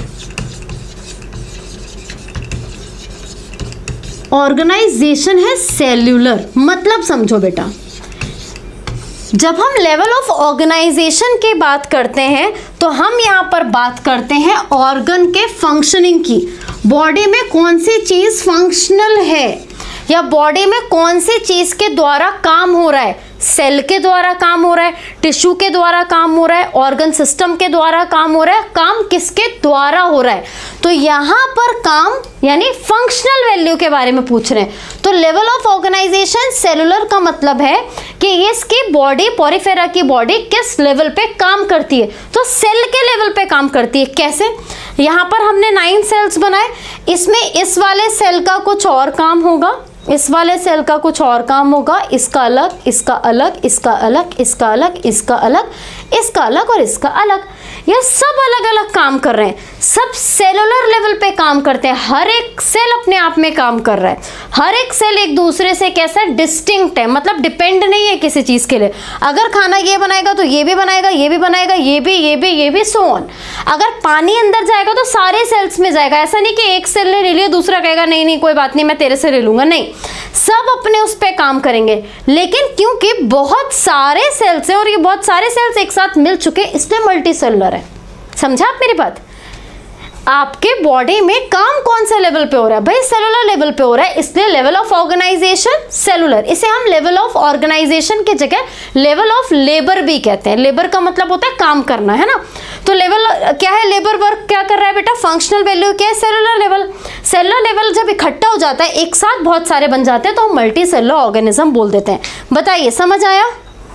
ऑर्गेनाइजेशन है सेल्यूलर। मतलब समझो बेटा, जब हम लेवल ऑफ ऑर्गेनाइजेशन की बात करते हैं तो हम यहाँ पर बात करते हैं ऑर्गन के फंक्शनिंग की। बॉडी में कौन सी चीज़ फंक्शनल है या बॉडी में कौन सी चीज़ के द्वारा काम हो रहा है, सेल के द्वारा काम हो रहा है, टिश्यू के द्वारा काम हो रहा है, ऑर्गन सिस्टम के द्वारा काम हो रहा है, काम किसके द्वारा हो रहा है। तो यहाँ पर काम यानी फंक्शनल वैल्यू के बारे में पूछ रहे हैं। तो लेवल ऑफ ऑर्गेनाइजेशन सेलुलर का मतलब है कि इसकी बॉडी, पोरिफेरा की बॉडी किस लेवल पे काम करती है, तो सेल के लेवल पे काम करती है। कैसे, यहाँ पर हमने नाइन सेल्स बनाए, इसमें इस वाले सेल का कुछ और काम होगा, इस वाले सेल का कुछ और काम होगा, इसका अलग, इसका अलग, इसका अलग, इसका अलग, इसका अलग, इसका अलग और इसका अलग। ये सब अलग अलग काम कर रहे हैं, सब सेलुलर लेवल पे काम करते हैं, हर एक सेल अपने आप में काम कर रहा है, हर एक सेल एक दूसरे से कैसा डिस्टिंक्ट है, मतलब डिपेंड नहीं है किसी चीज के लिए। अगर खाना ये बनाएगा तो ये भी बनाएगा, ये भी बनाएगा, ये भी ये भी ये भी सो ऑन। अगर पानी अंदर जाएगा तो सारे सेल्स में जाएगा, ऐसा नहीं कि एक सेल ने ले लिया दूसरा कहेगा नहीं नहीं कोई बात नहीं मैं तेरे से ले लूंगा, नहीं, सब अपने उस पे काम करेंगे। लेकिन क्योंकि बहुत सारे सेल्स हैं और ये बहुत सारे सेल्स एक साथ मिल चुके इसलिए मल्टी सेलुलर है। समझा आप मेरी बात? आपके बॉडी में काम कौन से लेवल पे हो रहा है भाई? सेलुलर लेवल पे हो रहा है, इसलिए लेवल ऑफ ऑर्गेनाइजेशन सेलुलर। इसे हम लेवल ऑफ ऑर्गेनाइजेशन की जगह लेवल ऑफ लेबर भी कहते हैं। लेबर का मतलब होता है काम करना, है ना। तो लेवल क्या है? लेबर वर्क क्या कर रहा है बेटा? फंक्शनल वैल्यू क्या है? Cellular level. सेलुलर लेवल जब इकट्ठा हो जाता है, एक साथ बहुत सारे बन जाते हैं, तो हम मल्टी सेलुलर ऑर्गेनिज्म बोल देते हैं। बताइए, समझ आया?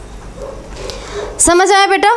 समझ आया बेटा?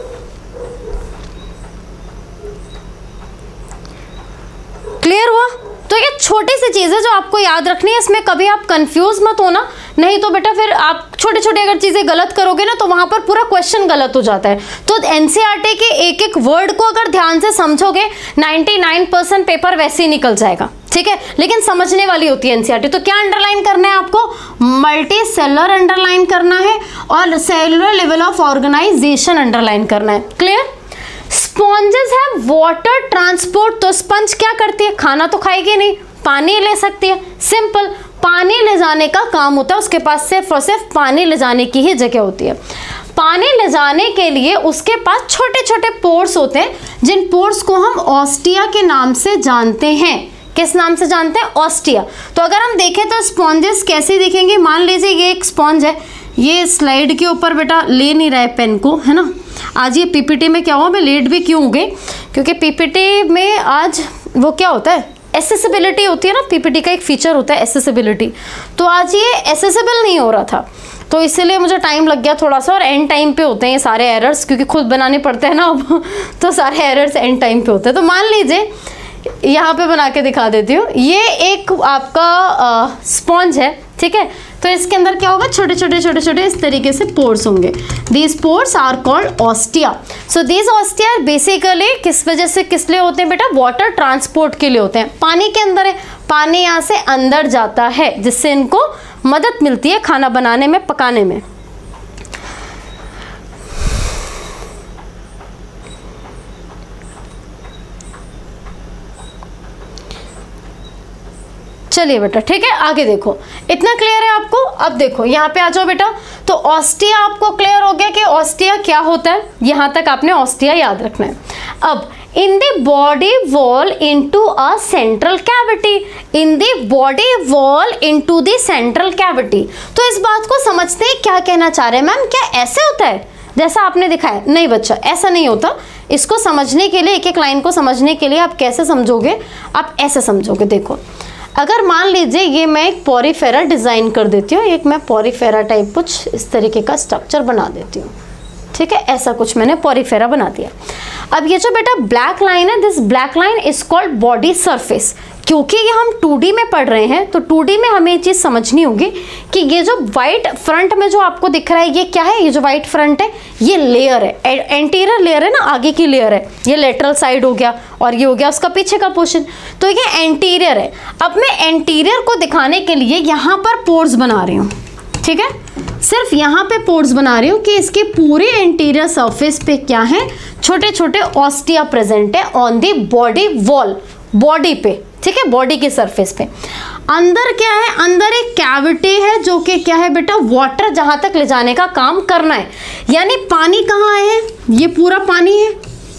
क्लियर हुआ? तो ये छोटी सी चीज़ है जो आपको याद रखनी है, इसमें कभी आप कंफ्यूज मत होना, नहीं तो बेटा फिर आप छोटे छोटे अगर चीज़ें गलत करोगे ना तो वहाँ पर पूरा क्वेश्चन गलत हो जाता है। तो एनसीईआरटी के एक एक वर्ड को अगर ध्यान से समझोगे निन्यानवे परसेंट पेपर वैसे ही निकल जाएगा, ठीक है। लेकिन समझने वाली होती है एनसीईआरटी। तो क्या अंडरलाइन करना है आपको? मल्टी सेलुलर अंडरलाइन करना है और cellular level of organisation underline करना है। क्लियर? स्पॉन्जेस है वाटर ट्रांसपोर्ट। तो स्पंज क्या करती है? खाना तो खाएगी नहीं, पानी ले सकती है। सिंपल, पानी ले जाने का काम होता है, उसके पास सिर्फ और सिर्फ पानी ले जाने की ही जगह होती है। पानी ले जाने के लिए उसके पास छोटे छोटे पोर्स होते हैं, जिन पोर्स को हम ऑस्टिया के नाम से जानते हैं। किस नाम से जानते हैं? ऑस्टिया। तो अगर हम देखें तो स्पॉन्जेस कैसे दिखेंगे? मान लीजिए ये एक स्पॉन्ज है, ये स्लाइड के ऊपर बेटा ले नहीं रहा है पेन को, है ना। आज ये पीपीटी में क्या हुआ, मैं लेट भी क्यों हो गई, क्योंकि पीपीटी में आज वो क्या होता है, एसेसिबिलिटी होती है ना। पीपीटी का एक फीचर होता है एसेसिबिलिटी, तो आज ये एसेसिबल नहीं हो रहा था, तो इसीलिए मुझे टाइम लग गया थोड़ा सा। और एंड टाइम पे होते हैं ये सारे एरर्स, क्योंकि खुद बनाने पड़ते हैं ना अब तो सारे एरर्स एंड टाइम पे होते हैं। तो मान लीजिए यहाँ पे बना के दिखा देती हूँ, ये एक आपका स्पॉन्ज है, ठीक है। तो इसके अंदर क्या होगा? छोटे छोटे छोटे छोटे इस तरीके से पोर्स होंगे। These pores are called ostia. So these ostia basically किस वजह से किस लिए होते हैं बेटा? वाटर ट्रांसपोर्ट के लिए होते हैं। पानी के अंदर है, पानी यहाँ से अंदर जाता है, जिससे इनको मदद मिलती है खाना बनाने में, पकाने में। चलिए बेटा, ठीक है, आगे देखो। इतना क्लियर है आपको? अब देखो यहाँ पे आ जाओ बेटा। तो ऑस्टिया आपको क्लियर हो गया कि ऑस्टिया क्या होता है, यहाँ तक आपने ऑस्टिया याद रखना है। अब in the body wall into a central cavity, in the body wall into the central cavity. तो इस बात को समझते हैं, क्या कहना चाह रहे हैं मैम? क्या ऐसे होता है जैसा आपने दिखाया? नहीं बच्चा, ऐसा नहीं होता। इसको समझने के लिए, एक एक लाइन को समझने के लिए आप कैसे समझोगे? आप ऐसे समझोगे। देखो, अगर मान लीजिए ये मैं एक पॉरीफेरा डिज़ाइन कर देती हूँ, एक मैं पॉरीफेरा टाइप कुछ इस तरीके का स्ट्रक्चर बना देती हूँ, ठीक है। ऐसा कुछ मैंने पॉरीफेरा बना दिया। अब ये जो बेटा ब्लैक लाइन है, this black line is called body surface. क्योंकि ये हम टू डी में पढ़ रहे हैं, तो टू डी में हमें ये चीज़ समझनी होगी कि ये जो वाइट फ्रंट में जो आपको दिख रहा है, ये क्या है? ये जो वाइट फ्रंट है ये लेयर है, एंटीरियर लेयर है ना, आगे की लेयर है। ये लेटरल साइड हो गया और ये हो गया उसका पीछे का पोर्शन, तो ये एंटीरियर है। अब मैं एंटीरियर को दिखाने के लिए यहाँ पर पोर्स बना रही हूँ, ठीक है। सिर्फ यहाँ पे पोर्स बना रही हूँ कि इसके पूरे एंटीरियर सरफेस पे क्या है? छोटे छोटे ऑस्टिया प्रेजेंट है on the body wall, body पे, ठीक है, बॉडी के सरफेस पे। अंदर क्या है? अंदर एक कैविटी है जो कि क्या है बेटा? वाटर जहां तक ले जाने का काम करना है। यानी पानी कहाँ है? ये पूरा पानी है।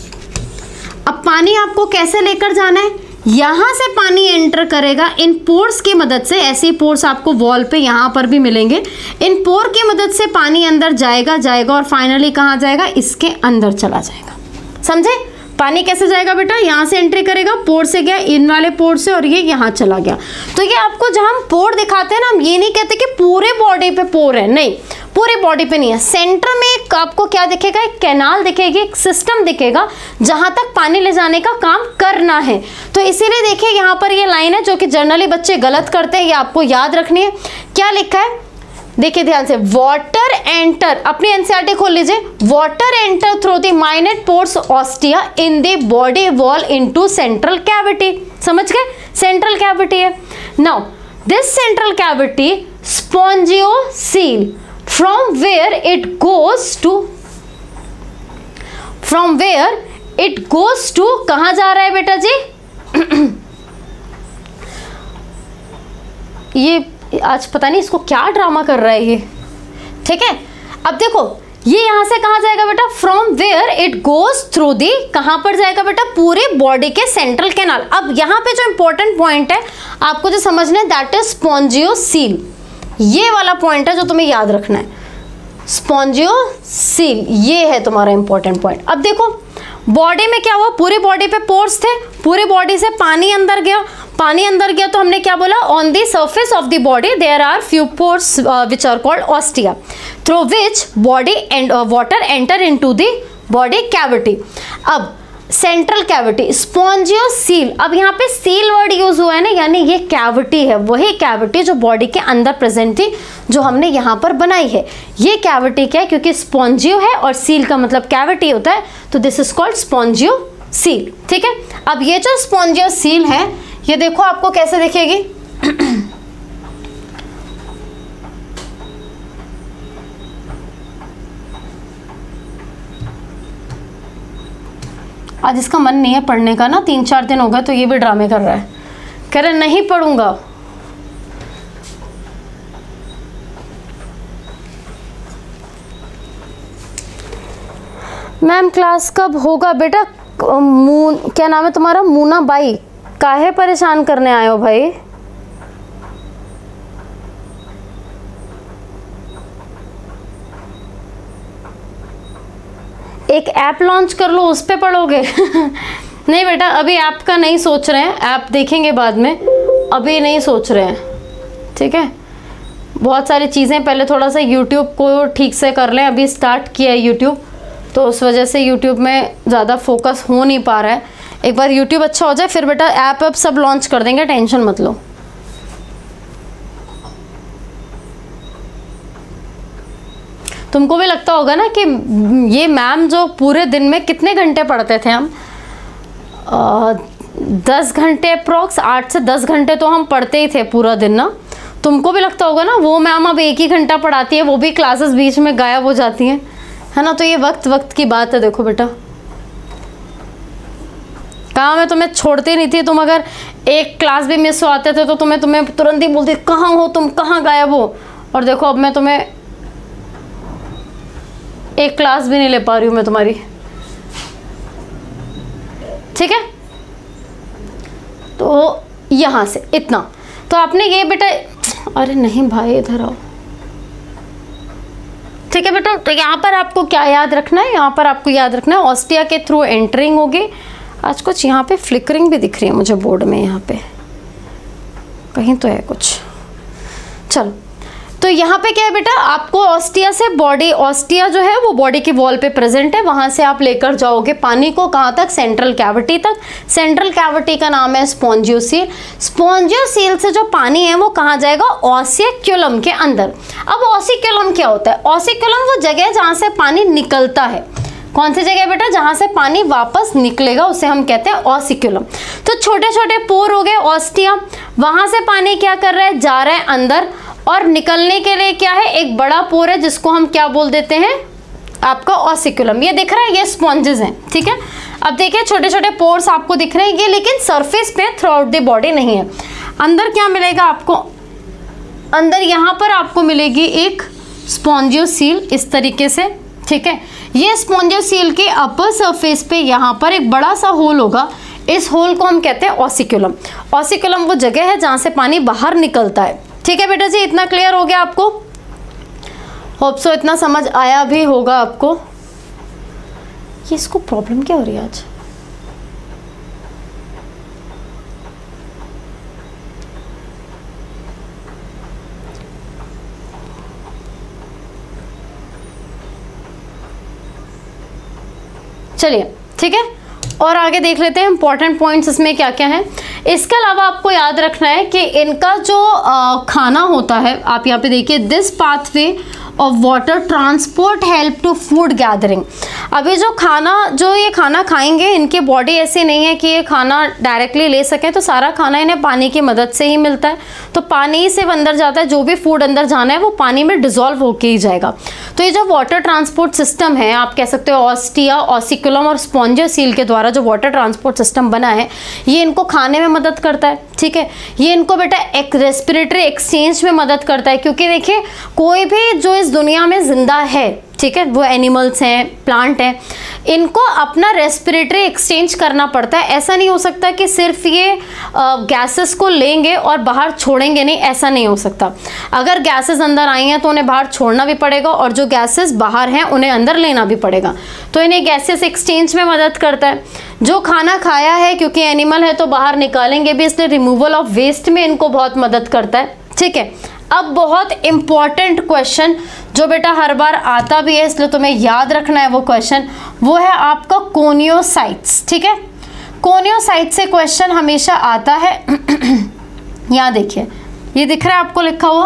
अब पानी आपको कैसे लेकर जाना है? यहाँ से पानी एंटर करेगा इन पोर्स की मदद से। ऐसे ही पोर्स आपको वॉल पे यहाँ पर भी मिलेंगे। इन पोर की मदद से पानी अंदर जाएगा जाएगा और फाइनली कहाँ जाएगा? इसके अंदर चला जाएगा। समझे? पानी कैसे जाएगा बेटा? यहाँ से एंट्री करेगा, पोर से गया इन वाले पोर से, और ये यहाँ चला गया। तो ये आपको जहाँ हम पोर दिखाते हैं ना, हम ये नहीं कहते कि पूरे बॉडी पे पोर है, नहीं, पूरे बॉडी पे नहीं है। सेंटर में एक आपको क्या दिखेगा? एक कैनाल दिखेगी, एक सिस्टम दिखेगा जहां तक पानी ले जाने का काम करना है। तो इसीलिए देखिए यहाँ पर ये लाइन है जो कि जनरली बच्चे गलत करते हैं, ये आपको याद रखनी है। क्या लिखा है? देखिए ध्यान से, वाटर एंटर, अपनी एनसीईआरटी खोल लीजिए। Water enter through the minor pores ostia in the body wall into central cavity. समझ गए? सेंट्रल कैविटी है। Now this central cavity spongocoel, from where it goes to from where it goes to कहां जा रहा है बेटा जी? ये आज पता नहीं इसको क्या ड्रामा कर रहा है ये, ठीक है। अब देखो ये यहां से कहां जाएगा बेटा? From where it goes through the, कहां पर जाएगा बेटा? पूरे बॉडी के सेंट्रल कैनाल। अब यहां पे जो इंपॉर्टेंट पॉइंट है आपको जो समझना है, दैट इज स्पॉन्जियोसील। ये वाला पॉइंट है जो तुम्हें याद रखना है, स्पॉन्जियोसील, ये है तुम्हारा इंपॉर्टेंट पॉइंट। अब देखो बॉडी में क्या हुआ, पूरी बॉडी पे पोर्स थे, पूरी बॉडी से पानी अंदर गया, पानी अंदर गया तो हमने क्या बोला? On the surface of the body there are few pores which are called ostia, through which body and water enter into the body cavity. अब सेंट्रल कैविटी स्पॉन्जियोसील, अब यहाँ पे सील वर्ड यूज हुआ है ना, यानी ये कैविटी है, वही कैविटी जो बॉडी के अंदर प्रेजेंट थी, जो हमने यहाँ पर बनाई है। ये कैविटी क्या है? क्योंकि स्पॉन्जियो है और सील का मतलब कैविटी होता है, तो दिस इज कॉल्ड स्पॉन्जियोसील, ठीक है। अब ये जो स्पॉन्जियोसील है, ये देखो आपको कैसे दिखेगी? आज इसका मन नहीं है पढ़ने का ना, तीन चार दिन हो गए, तो ये भी ड्रामे कर रहा है, कह रहा नहीं पढ़ूंगा। मैम क्लास कब होगा बेटा? मून क्या नाम है तुम्हारा? मूना बाई, काहे परेशान करने आए हो भाई? एक ऐप लॉन्च कर लो, उस पे पढ़ोगे? नहीं बेटा अभी ऐप का नहीं सोच रहे हैं, ऐप देखेंगे बाद में, अभी नहीं सोच रहे हैं, ठीक है। बहुत सारी चीज़ें, पहले थोड़ा सा यूट्यूब को ठीक से कर लें, अभी स्टार्ट किया है यूट्यूब, तो उस वजह से यूट्यूब में ज़्यादा फोकस हो नहीं पा रहा है। एक बार यूट्यूब अच्छा हो जाए फिर बेटा ऐप ऐप सब लॉन्च कर देंगे, टेंशन मत लो। तुमको भी लगता होगा ना कि ये मैम जो पूरे दिन में कितने घंटे पढ़ते थे हम? आ, दस घंटे अप्रोक्स, आठ से दस घंटे तो हम पढ़ते ही थे पूरा दिन ना। तुमको भी लगता होगा ना वो मैम अब एक ही घंटा पढ़ाती है, वो भी क्लासेस बीच में गायब हो जाती हैं, है ना। तो ये वक्त वक्त की बात है। देखो बेटा कहाँ मैं तुम्हें छोड़ती नहीं थी, तुम अगर एक क्लास भी मिस हो आते थे तो तुम्हें तुम्हें तुरंत ही बोलती कहाँ हो तुम, कहाँ गायब हो। और देखो अब मैं तुम्हें एक क्लास भी नहीं ले पा रही हूँ मैं तुम्हारी, ठीक है। तो यहाँ से इतना तो आपने ये बेटा, अरे नहीं भाई इधर आओ, ठीक है बेटा। तो यहाँ पर आपको क्या याद रखना है? यहाँ पर आपको याद रखना है ऑस्टिया के थ्रू एंटरिंग होगी। आज कुछ यहाँ पे फ्लिकरिंग भी दिख रही है मुझे बोर्ड में, यहाँ पे कहीं तो है कुछ। चलो तो यहाँ पे क्या है बेटा, आपको ऑस्टिया से बॉडी, ऑस्टिया जो है वो बॉडी की वॉल पे प्रेजेंट है, वहां से आप लेकर जाओगे पानी को कहाँ तक? सेंट्रल कैविटी तक। सेंट्रल कैविटी का नाम है स्पॉन्जियोसील। स्पॉन्जियोसील से जो पानी है वो कहाँ जाएगा? ऑसिक्यूलम के अंदर। अब ऑसिक्यूलम क्या होता है? ऑसिक्यूलम वो जगह है जहाँ से पानी निकलता है। कौन सी जगह बेटा? जहाँ से पानी वापस निकलेगा उसे हम कहते हैं ऑसिक्यूलम। तो छोटे छोटे पोर हो गए ऑस्टिया, वहां से पानी क्या कर रहा है? जा रहा है अंदर, और निकलने के लिए क्या है? एक बड़ा पोर है जिसको हम क्या बोल देते हैं? आपका ऑसिक्यूलम। ये दिख रहा है, ये स्पॉन्जेस हैं, ठीक है। अब देखिए छोटे छोटे पोर्स आपको दिख रहे हैं, ये लेकिन सरफेस पे थ्रू आउट द बॉडी नहीं है। अंदर क्या मिलेगा आपको? अंदर यहाँ पर आपको मिलेगी एक स्पॉन्जियोसील इस तरीके से, ठीक है। ये स्पॉन्जियोसील के अपर सरफेस पे यहाँ पर एक बड़ा सा होल होगा, इस होल को हम कहते हैं ऑसिक्यूलम। ऑसिक्यूलम वो जगह है जहाँ से पानी बाहर निकलता है, ठीक है बेटा जी। इतना क्लियर हो गया आपको? होप सो इतना समझ आया भी होगा आपको। ये इसको प्रॉब्लम क्या हो रही है आज? चलिए ठीक है, और आगे देख लेते हैं इंपॉर्टेंट पॉइंट्स इसमें क्या क्या है। इसके अलावा आपको याद रखना है कि इनका जो आ, खाना होता है, आप यहाँ पे देखिए, this pathway of water transport help to food gathering. अभी जो खाना जो ये खाना खाएंगे, इनकी बॉडी ऐसी नहीं है कि ये खाना डायरेक्टली ले सकें, तो सारा खाना इन्हें पानी की मदद से ही मिलता है। तो पानी से अंदर जाता है, जो भी फूड अंदर जाना है वो पानी में डिजोल्व होके ही जाएगा। तो ये जो वाटर ट्रांसपोर्ट सिस्टम है, आप कह सकते हो ऑस्टिया, ऑसिकुलम और स्पॉन्जियोसील के द्वारा जो वाटर ट्रांसपोर्ट सिस्टम बना है, ये इनको खाने में मदद करता है। ठीक है, ये इनको बेटा एक रेस्पिरेटरी एक्सचेंज में मदद करता है, क्योंकि देखिए कोई भी जो इस दुनिया में जिंदा है, ठीक है, वो एनिमल्स हैं, प्लांट हैं, इनको अपना रेस्पिरेटरी एक्सचेंज करना पड़ता है। ऐसा नहीं हो सकता कि सिर्फ ये गैसेस को लेंगे और बाहर छोड़ेंगे, नहीं, ऐसा नहीं हो सकता। अगर गैसेस अंदर आई हैं तो उन्हें बाहर छोड़ना भी पड़ेगा, और जो गैसेस बाहर हैं उन्हें अंदर लेना भी पड़ेगा। तो इन्हें गैसेस एक्सचेंज में मदद करता है। जो खाना खाया है, क्योंकि एनिमल है तो बाहर निकालेंगे भी, इसलिए रिमूवल ऑफ वेस्ट में इनको बहुत मदद करता है। ठीक है, अब बहुत इंपॉर्टेंट क्वेश्चन जो बेटा हर बार आता भी है, इसलिए तुम्हें याद रखना है वो क्वेश्चन, वो है आपका कोनियोसाइट्स। ठीक है, कोनियोसाइट्स से क्वेश्चन हमेशा आता है। यहाँ देखिए, ये दिख रहा है आपको लिखा हुआ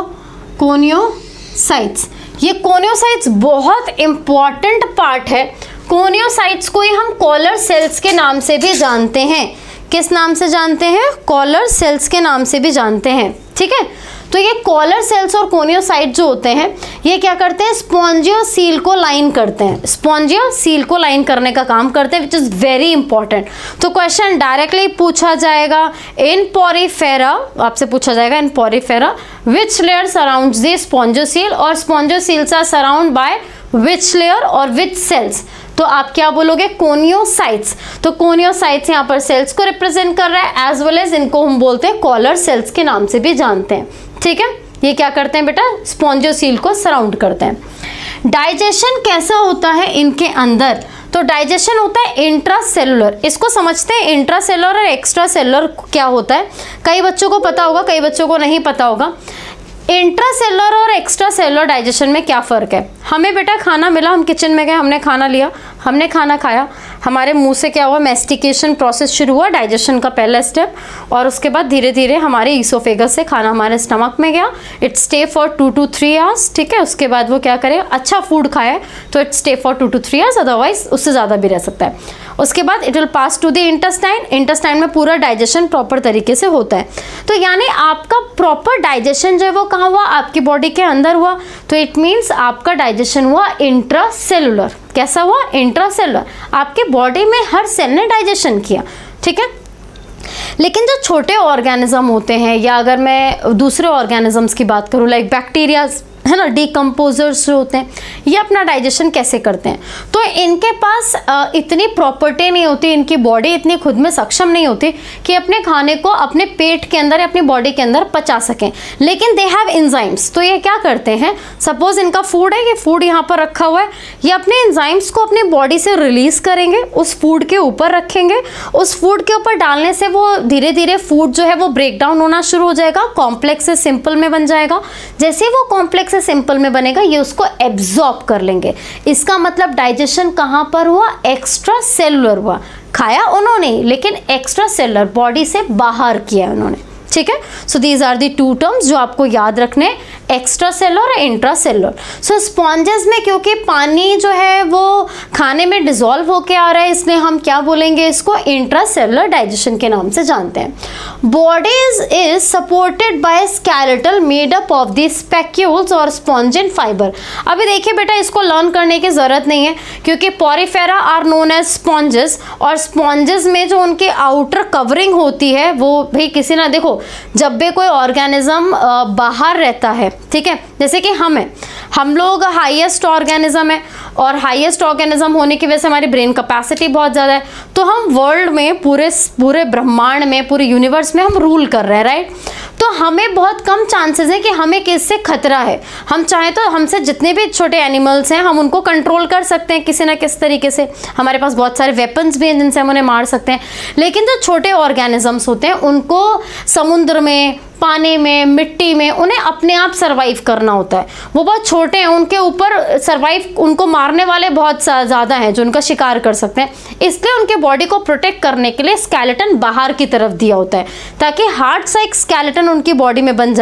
कोनियोसाइट्स। ये कोनियोसाइट्स बहुत इंपॉर्टेंट पार्ट है। कोनियोसाइट्स को ही हम कॉलर सेल्स के नाम से भी जानते हैं। किस नाम से जानते हैं? कॉलर सेल्स के नाम से भी जानते हैं। ठीक है, तो ये कॉलर सेल्स और कोनियोसाइट जो होते हैं, ये क्या करते हैं? स्पॉन्जियोसील को लाइन करते हैं। स्पॉन्जियोसील को लाइन करने का काम करते हैं, विच इज़ वेरी इंपॉर्टेंट। तो क्वेश्चन डायरेक्टली पूछा जाएगा, इन पोरिफेरा, आपसे पूछा जाएगा in Porifera which layer surrounds the spongocoel, और spongocoels are surround by which layer और विच सेल्स। तो आप क्या बोलोगे? कोनियोसाइट्स। तो कोनियोसाइट्स यहाँ पर सेल्स को रिप्रेजेंट कर रहा है, एज वेल एज इनको हम बोलते हैं कॉलर सेल्स के नाम से भी जानते हैं। ठीक है, ये क्या करते हैं बेटा? स्पॉन्जियोसील को सराउंड करते हैं। डाइजेशन कैसा होता है इनके अंदर? तो डाइजेशन होता है इंट्रासेलुलर। इसको समझते हैं, इंट्रासेलुलर और एक्स्ट्रा सेलुलर क्या होता है। कई बच्चों को पता होगा, कई बच्चों को नहीं पता होगा। इंट्रासेलुलर और एक्स्ट्रा सेलुलर डाइजेशन में क्या फ़र्क है? हमें बेटा खाना मिला, हम किचन में गए, हमने खाना लिया, हमने खाना खाया, हमारे मुंह से क्या हुआ? मैस्टिकेशन प्रोसेस शुरू हुआ, डाइजेशन का पहला स्टेप, और उसके बाद धीरे धीरे हमारे ईसोफेगस से खाना हमारे स्टमक में गया। It stay for two two three hours. ठीक है, उसके बाद वो क्या करे? अच्छा फूड खाए तो it stay for two two three hours, otherwise उससे ज़्यादा भी रह सकता है। उसके बाद it will pass to the intestine. Intestine में पूरा डाइजेशन प्रॉपर तरीके से होता है। तो यानी आपका प्रॉपर डाइजेशन जो है वो कहाँ हुआ? आपकी बॉडी के अंदर हुआ। तो इट मीन्स आपका डाइजेशन हुआ इंट्रासेलुलर। कैसा हुआ? इंट्रासेलुलर। आपके बॉडी में हर सेल ने डाइजेशन किया। ठीक है, लेकिन जो छोटे ऑर्गेनिज्म होते हैं, या अगर मैं दूसरे ऑर्गेनिजम्स की बात करूँ, लाइक बैक्टीरिया है ना, डिकम्पोजर्स जो होते हैं, ये अपना डाइजेशन कैसे करते हैं? तो इनके पास इतनी प्रॉपर्टी नहीं होती, इनकी बॉडी इतनी खुद में सक्षम नहीं होती कि अपने खाने को अपने पेट के अंदर या अपनी बॉडी के अंदर पचा सकें। लेकिन दे हैव एंजाइम्स। तो ये क्या करते हैं? सपोज इनका फूड है, ये फूड यहाँ पर रखा हुआ है, ये अपने एंजाइम्स को अपनी बॉडी से रिलीज करेंगे, उस फूड के ऊपर रखेंगे, उस फूड के ऊपर डालने से वो धीरे धीरे फूड जो है वो ब्रेक डाउन होना शुरू हो जाएगा, कॉम्प्लेक्स से सिंपल में बन जाएगा। जैसे ही वो कॉम्प्लेक्स सिंपल में बनेगा, ये उसको एब्जॉर्ब कर लेंगे। इसका मतलब डाइजेशन कहां पर हुआ? एक्स्ट्रा सेलुलर हुआ। खाया उन्होंने, लेकिन एक्स्ट्रा सेलुलर, बॉडी से बाहर किया उन्होंने। ठीक है, so these are the two terms जो आपको याद रखने, एक्स्ट्रा सेलुलर और इंट्रा सेलुलर। सो स्पॉन्जेस में क्योंकि पानी जो है वो खाने में डिजोल्व होके आ रहा है, इसलिए हम क्या बोलेंगे? इसको इंट्रा सेलुलर डाइजेशन के नाम से जानते हैं। Bodies is supported by skeletal made up of the spicules और स्पॉन्जिन फाइबर। अभी देखिए बेटा, इसको लर्न करने की जरूरत नहीं है, क्योंकि Porifera are known as sponges, और स्पॉन्जेस में जो उनकी आउटर कवरिंग होती है वो भी किसी ना, देखो जब भी कोई ऑर्गेनिज्म बाहर रहता है, ठीक है, जैसे कि हम हैं, हम लोग हाईएस्ट ऑर्गेनिज्म है, और हाईएस्ट ऑर्गेनिज्म होने की वजह से हमारी ब्रेन कैपेसिटी बहुत ज़्यादा है, तो हम वर्ल्ड में, पूरे पूरे ब्रह्मांड में, पूरे यूनिवर्स में हम रूल कर रहे हैं, राइट। तो हमें बहुत कम चांसेस है कि हमें किससे खतरा है। हम चाहें तो हमसे जितने भी छोटे एनिमल्स हैं, हम उनको कंट्रोल कर सकते हैं किसी ना किसी तरीके से। हमारे पास बहुत सारे वेपन्स भी हैं जिनसे हम उन्हें मार सकते हैं। लेकिन जो छोटे ऑर्गेनिजम्स होते हैं, उनको समुद्र में, पानी में, मिट्टी में, उन्हें अपने आप सरवाइव करना होता है। वो बहुत छोटे हैं, उनके ऊपर सरवाइव, उनको मारने वाले बहुत ज़्यादा हैं जो उनका शिकार कर सकते हैं। इसलिए उनके बॉडी को प्रोटेक्ट करने के लिए स्केलेटन बाहर की तरफ दिया होता है, ताकि हार्ड सा एक स्केलेटन उनकी बॉडी में बन जाए,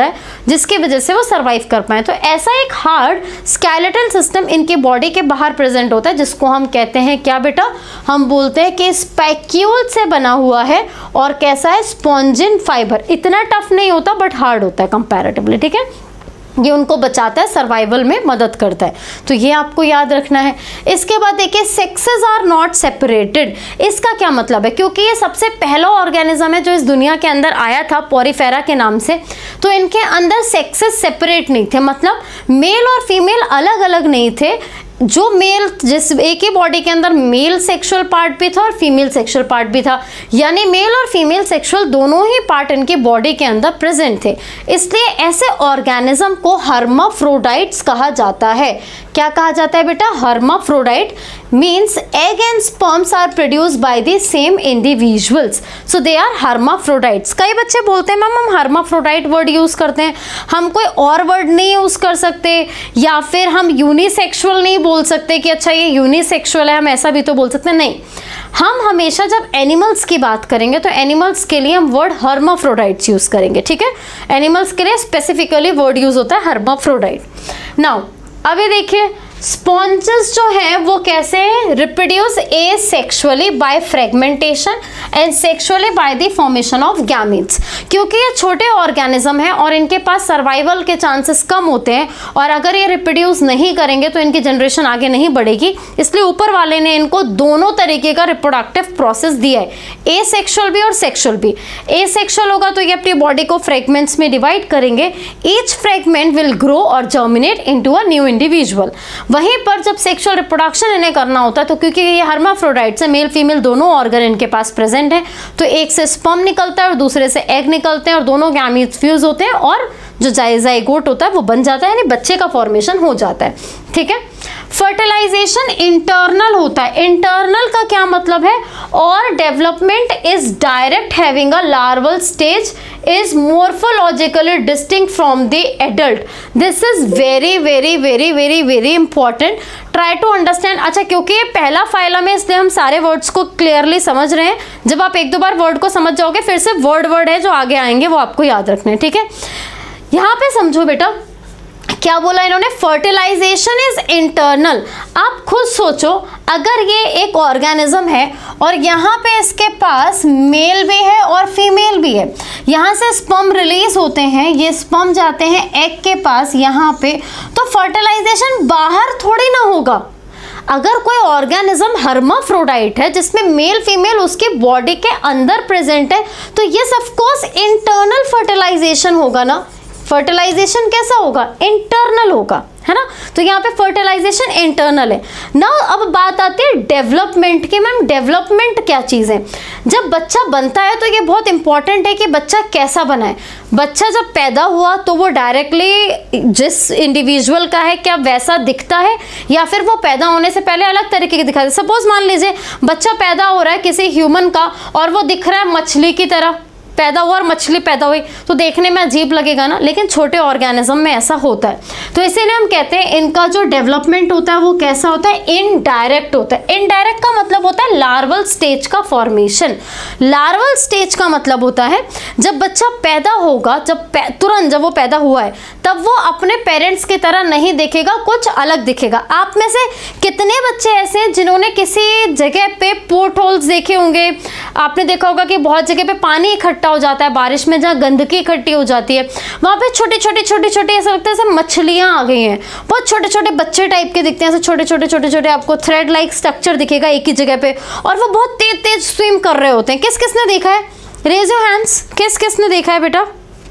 जिसकी वजह से वो सर्वाइव कर पाए। तो ऐसा एक हार्ड स्केलेटल सिस्टम इनके बॉडी के बाहर प्रेजेंट होता है, जिसको हम कहते हैं क्या बेटा, हम बोलते हैं कि स्पैक्यूल से बना हुआ है और कैसा है, स्पॉन्जिन फाइबर। इतना टफ नहीं होता बट हार्ड होता है कंपैरेटिवली, ठीक है। ये उनको बचाता है, सर्वाइवल में मदद करता है, तो ये आपको याद रखना है। इसके बाद देखिए सेक्सेस आर नॉट सेपरेटेड। इसका क्या मतलब है, क्योंकि ये सबसे पहला ऑर्गेनिज्म है जो इस दुनिया के अंदर आया था पोरीफेरा के नाम से, तो इनके अंदर सेक्सेस सेपरेट नहीं थे, मतलब मेल और फीमेल अलग अलग नहीं थे। जो मेल, जिस एक ही बॉडी के अंदर मेल सेक्सुअल पार्ट भी था और फीमेल सेक्सुअल पार्ट भी था, यानी मेल और फीमेल सेक्सुअल दोनों ही पार्ट इनके बॉडी के अंदर प्रेजेंट थे। इसलिए ऐसे ऑर्गेनिज्म को हर्माफ्रोडाइट्स कहा जाता है। क्या कहा जाता है बेटा, hermaphrodite means egg and sperms are produced by the same individuals, so they are hermaphrodites. कई बच्चे बोलते हैं मैम हम हर्माफ्रोडाइट वर्ड यूज करते हैं, हम कोई और वर्ड नहीं यूज कर सकते, या फिर हम यूनिसेक्सुअल नहीं बोल सकते कि अच्छा ये यूनिसेक्सुअल है, हम ऐसा भी तो बोल सकते हैं। नहीं, हम हमेशा जब एनिमल्स की बात करेंगे तो एनिमल्स के लिए हम वर्ड हर्माफ्रोडाइट्स यूज करेंगे, ठीक है। एनिमल्स के लिए स्पेसिफिकली वर्ड यूज होता है हर्माफ्रोडाइट। नाउ अभी देखिए स्पॉन्जेस जो हैं वो कैसे reproduce asexually by fragmentation and sexually by the formation of gametes. क्योंकि ये छोटे ऑर्गेनिज्म हैं और इनके पास सर्वाइवल के चांसेस कम होते हैं, और अगर ये रिप्रोड्यूस नहीं करेंगे तो इनकी जनरेशन आगे नहीं बढ़ेगी, इसलिए ऊपर वाले ने इनको दोनों तरीके का रिप्रोडक्टिव प्रोसेस दिया है, एसेक्सुअल भी और सेक्सुअल भी। एसेक्सुअल होगा तो ये अपनी बॉडी को फ्रेगमेंट्स में डिवाइड करेंगे, ईच फ्रेगमेंट विल ग्रो और germinate into a new individual. वहीं पर जब सेक्सुअल रिप्रोडक्शन इन्हें करना होता है, तो क्योंकि ये हर्माफ्रोडाइट्स है, मेल फीमेल दोनों ऑर्गन इनके पास प्रेजेंट है, तो एक से स्पर्म निकलता है और दूसरे से एग निकलते हैं और दोनों गैमीट्स फ्यूज होते हैं और जो जाइगोट होता है वो बन जाता है, यानी बच्चे का फॉर्मेशन हो जाता है, ठीक है। फर्टिलाइजेशन इंटरनल होता है। इंटरनल का क्या मतलब है, और development is direct having a larval stage is morphologically distinct from the adult. This is very very very very very important. Try to understand. अच्छा, क्योंकि ये पहला फाइलम है इसलिए हम सारे वर्ड्स को क्लियरली समझ रहे हैं। जब आप एक दो बार वर्ड को समझ जाओगे फिर से वर्ड वर्ड है जो आगे आएंगे वो आपको याद रखने हैं, ठीक है। यहाँ पे समझो बेटा क्या बोला इन्होंने, फर्टिलाइजेशन इज इंटरनल। आप खुद सोचो, अगर ये एक ऑर्गेनिज्म है और यहाँ पे इसके पास मेल भी है और फीमेल भी है, यहाँ से स्पर्म रिलीज होते हैं, ये स्पर्म जाते हैं एग के पास यहाँ पे, तो फर्टिलाइजेशन बाहर थोड़ी ना होगा। अगर कोई ऑर्गेनिज्म हर्माफ्रोडाइट है जिसमें मेल फीमेल उसकी बॉडी के अंदर प्रेजेंट है, तो ये ऑफ कोर्स इंटरनल फर्टिलाइजेशन होगा ना। फर्टिलाइजेशन कैसा होगा, इंटरनल होगा, है ना। तो यहाँ पे फर्टिलाइजेशन इंटरनल है ना। अब बात आती है डेवलपमेंट की। मैम डेवलपमेंट क्या चीज़ है, जब बच्चा बनता है तो ये बहुत इंपॉर्टेंट है कि बच्चा कैसा बना है। बच्चा जब पैदा हुआ तो वो डायरेक्टली जिस इंडिविजुअल का है क्या वैसा दिखता है, या फिर वो पैदा होने से पहले अलग तरीके के दिखा है। सपोज मान लीजिए बच्चा पैदा हो रहा है किसी ह्यूमन का और वो दिख रहा है मछली की तरह, पैदा हुआ और मछली पैदा हुई तो देखने में अजीब लगेगा ना, लेकिन छोटे ऑर्गेनिज्म में ऐसा होता है। तो इसीलिए हम कहते हैं इनका जो डेवलपमेंट होता है वो कैसा होता है, इनडायरेक्ट होता है। इनडायरेक्ट का मतलब होता है लार्वल स्टेज का फॉर्मेशन। लार्वल स्टेज का मतलब होता है जब बच्चा पैदा होगा, जब तुरंत जब वो पैदा हुआ है तब वो अपने पेरेंट्स की तरह नहीं दिखेगा, कुछ अलग दिखेगा। आप में से कितने बच्चे ऐसे हैं जिन्होंने किसी जगह पे पोर्ट होल्स देखे होंगे, आपने देखा होगा कि बहुत जगह पे पानी इकट्ठा हो जाता है बारिश में, जहाँ गंदगी इकट्ठी हो जाती है वहाँ पे छोटे छोटे छोटे छोटे ऐसा लगता है जैसे मछलियाँ आ गई हैं, बहुत छोटे छोटे बच्चे टाइप के दिखते हैं, ऐसे छोटे छोटे छोटे छोटे आपको थ्रेड लाइक स्ट्रक्चर दिखेगा एक ही जगह पे, और वो बहुत तेज तेज स्विम कर रहे होते हैं। किस किसने देखा है, रेज योर हैंड्स, किस किसने देखा है बेटा।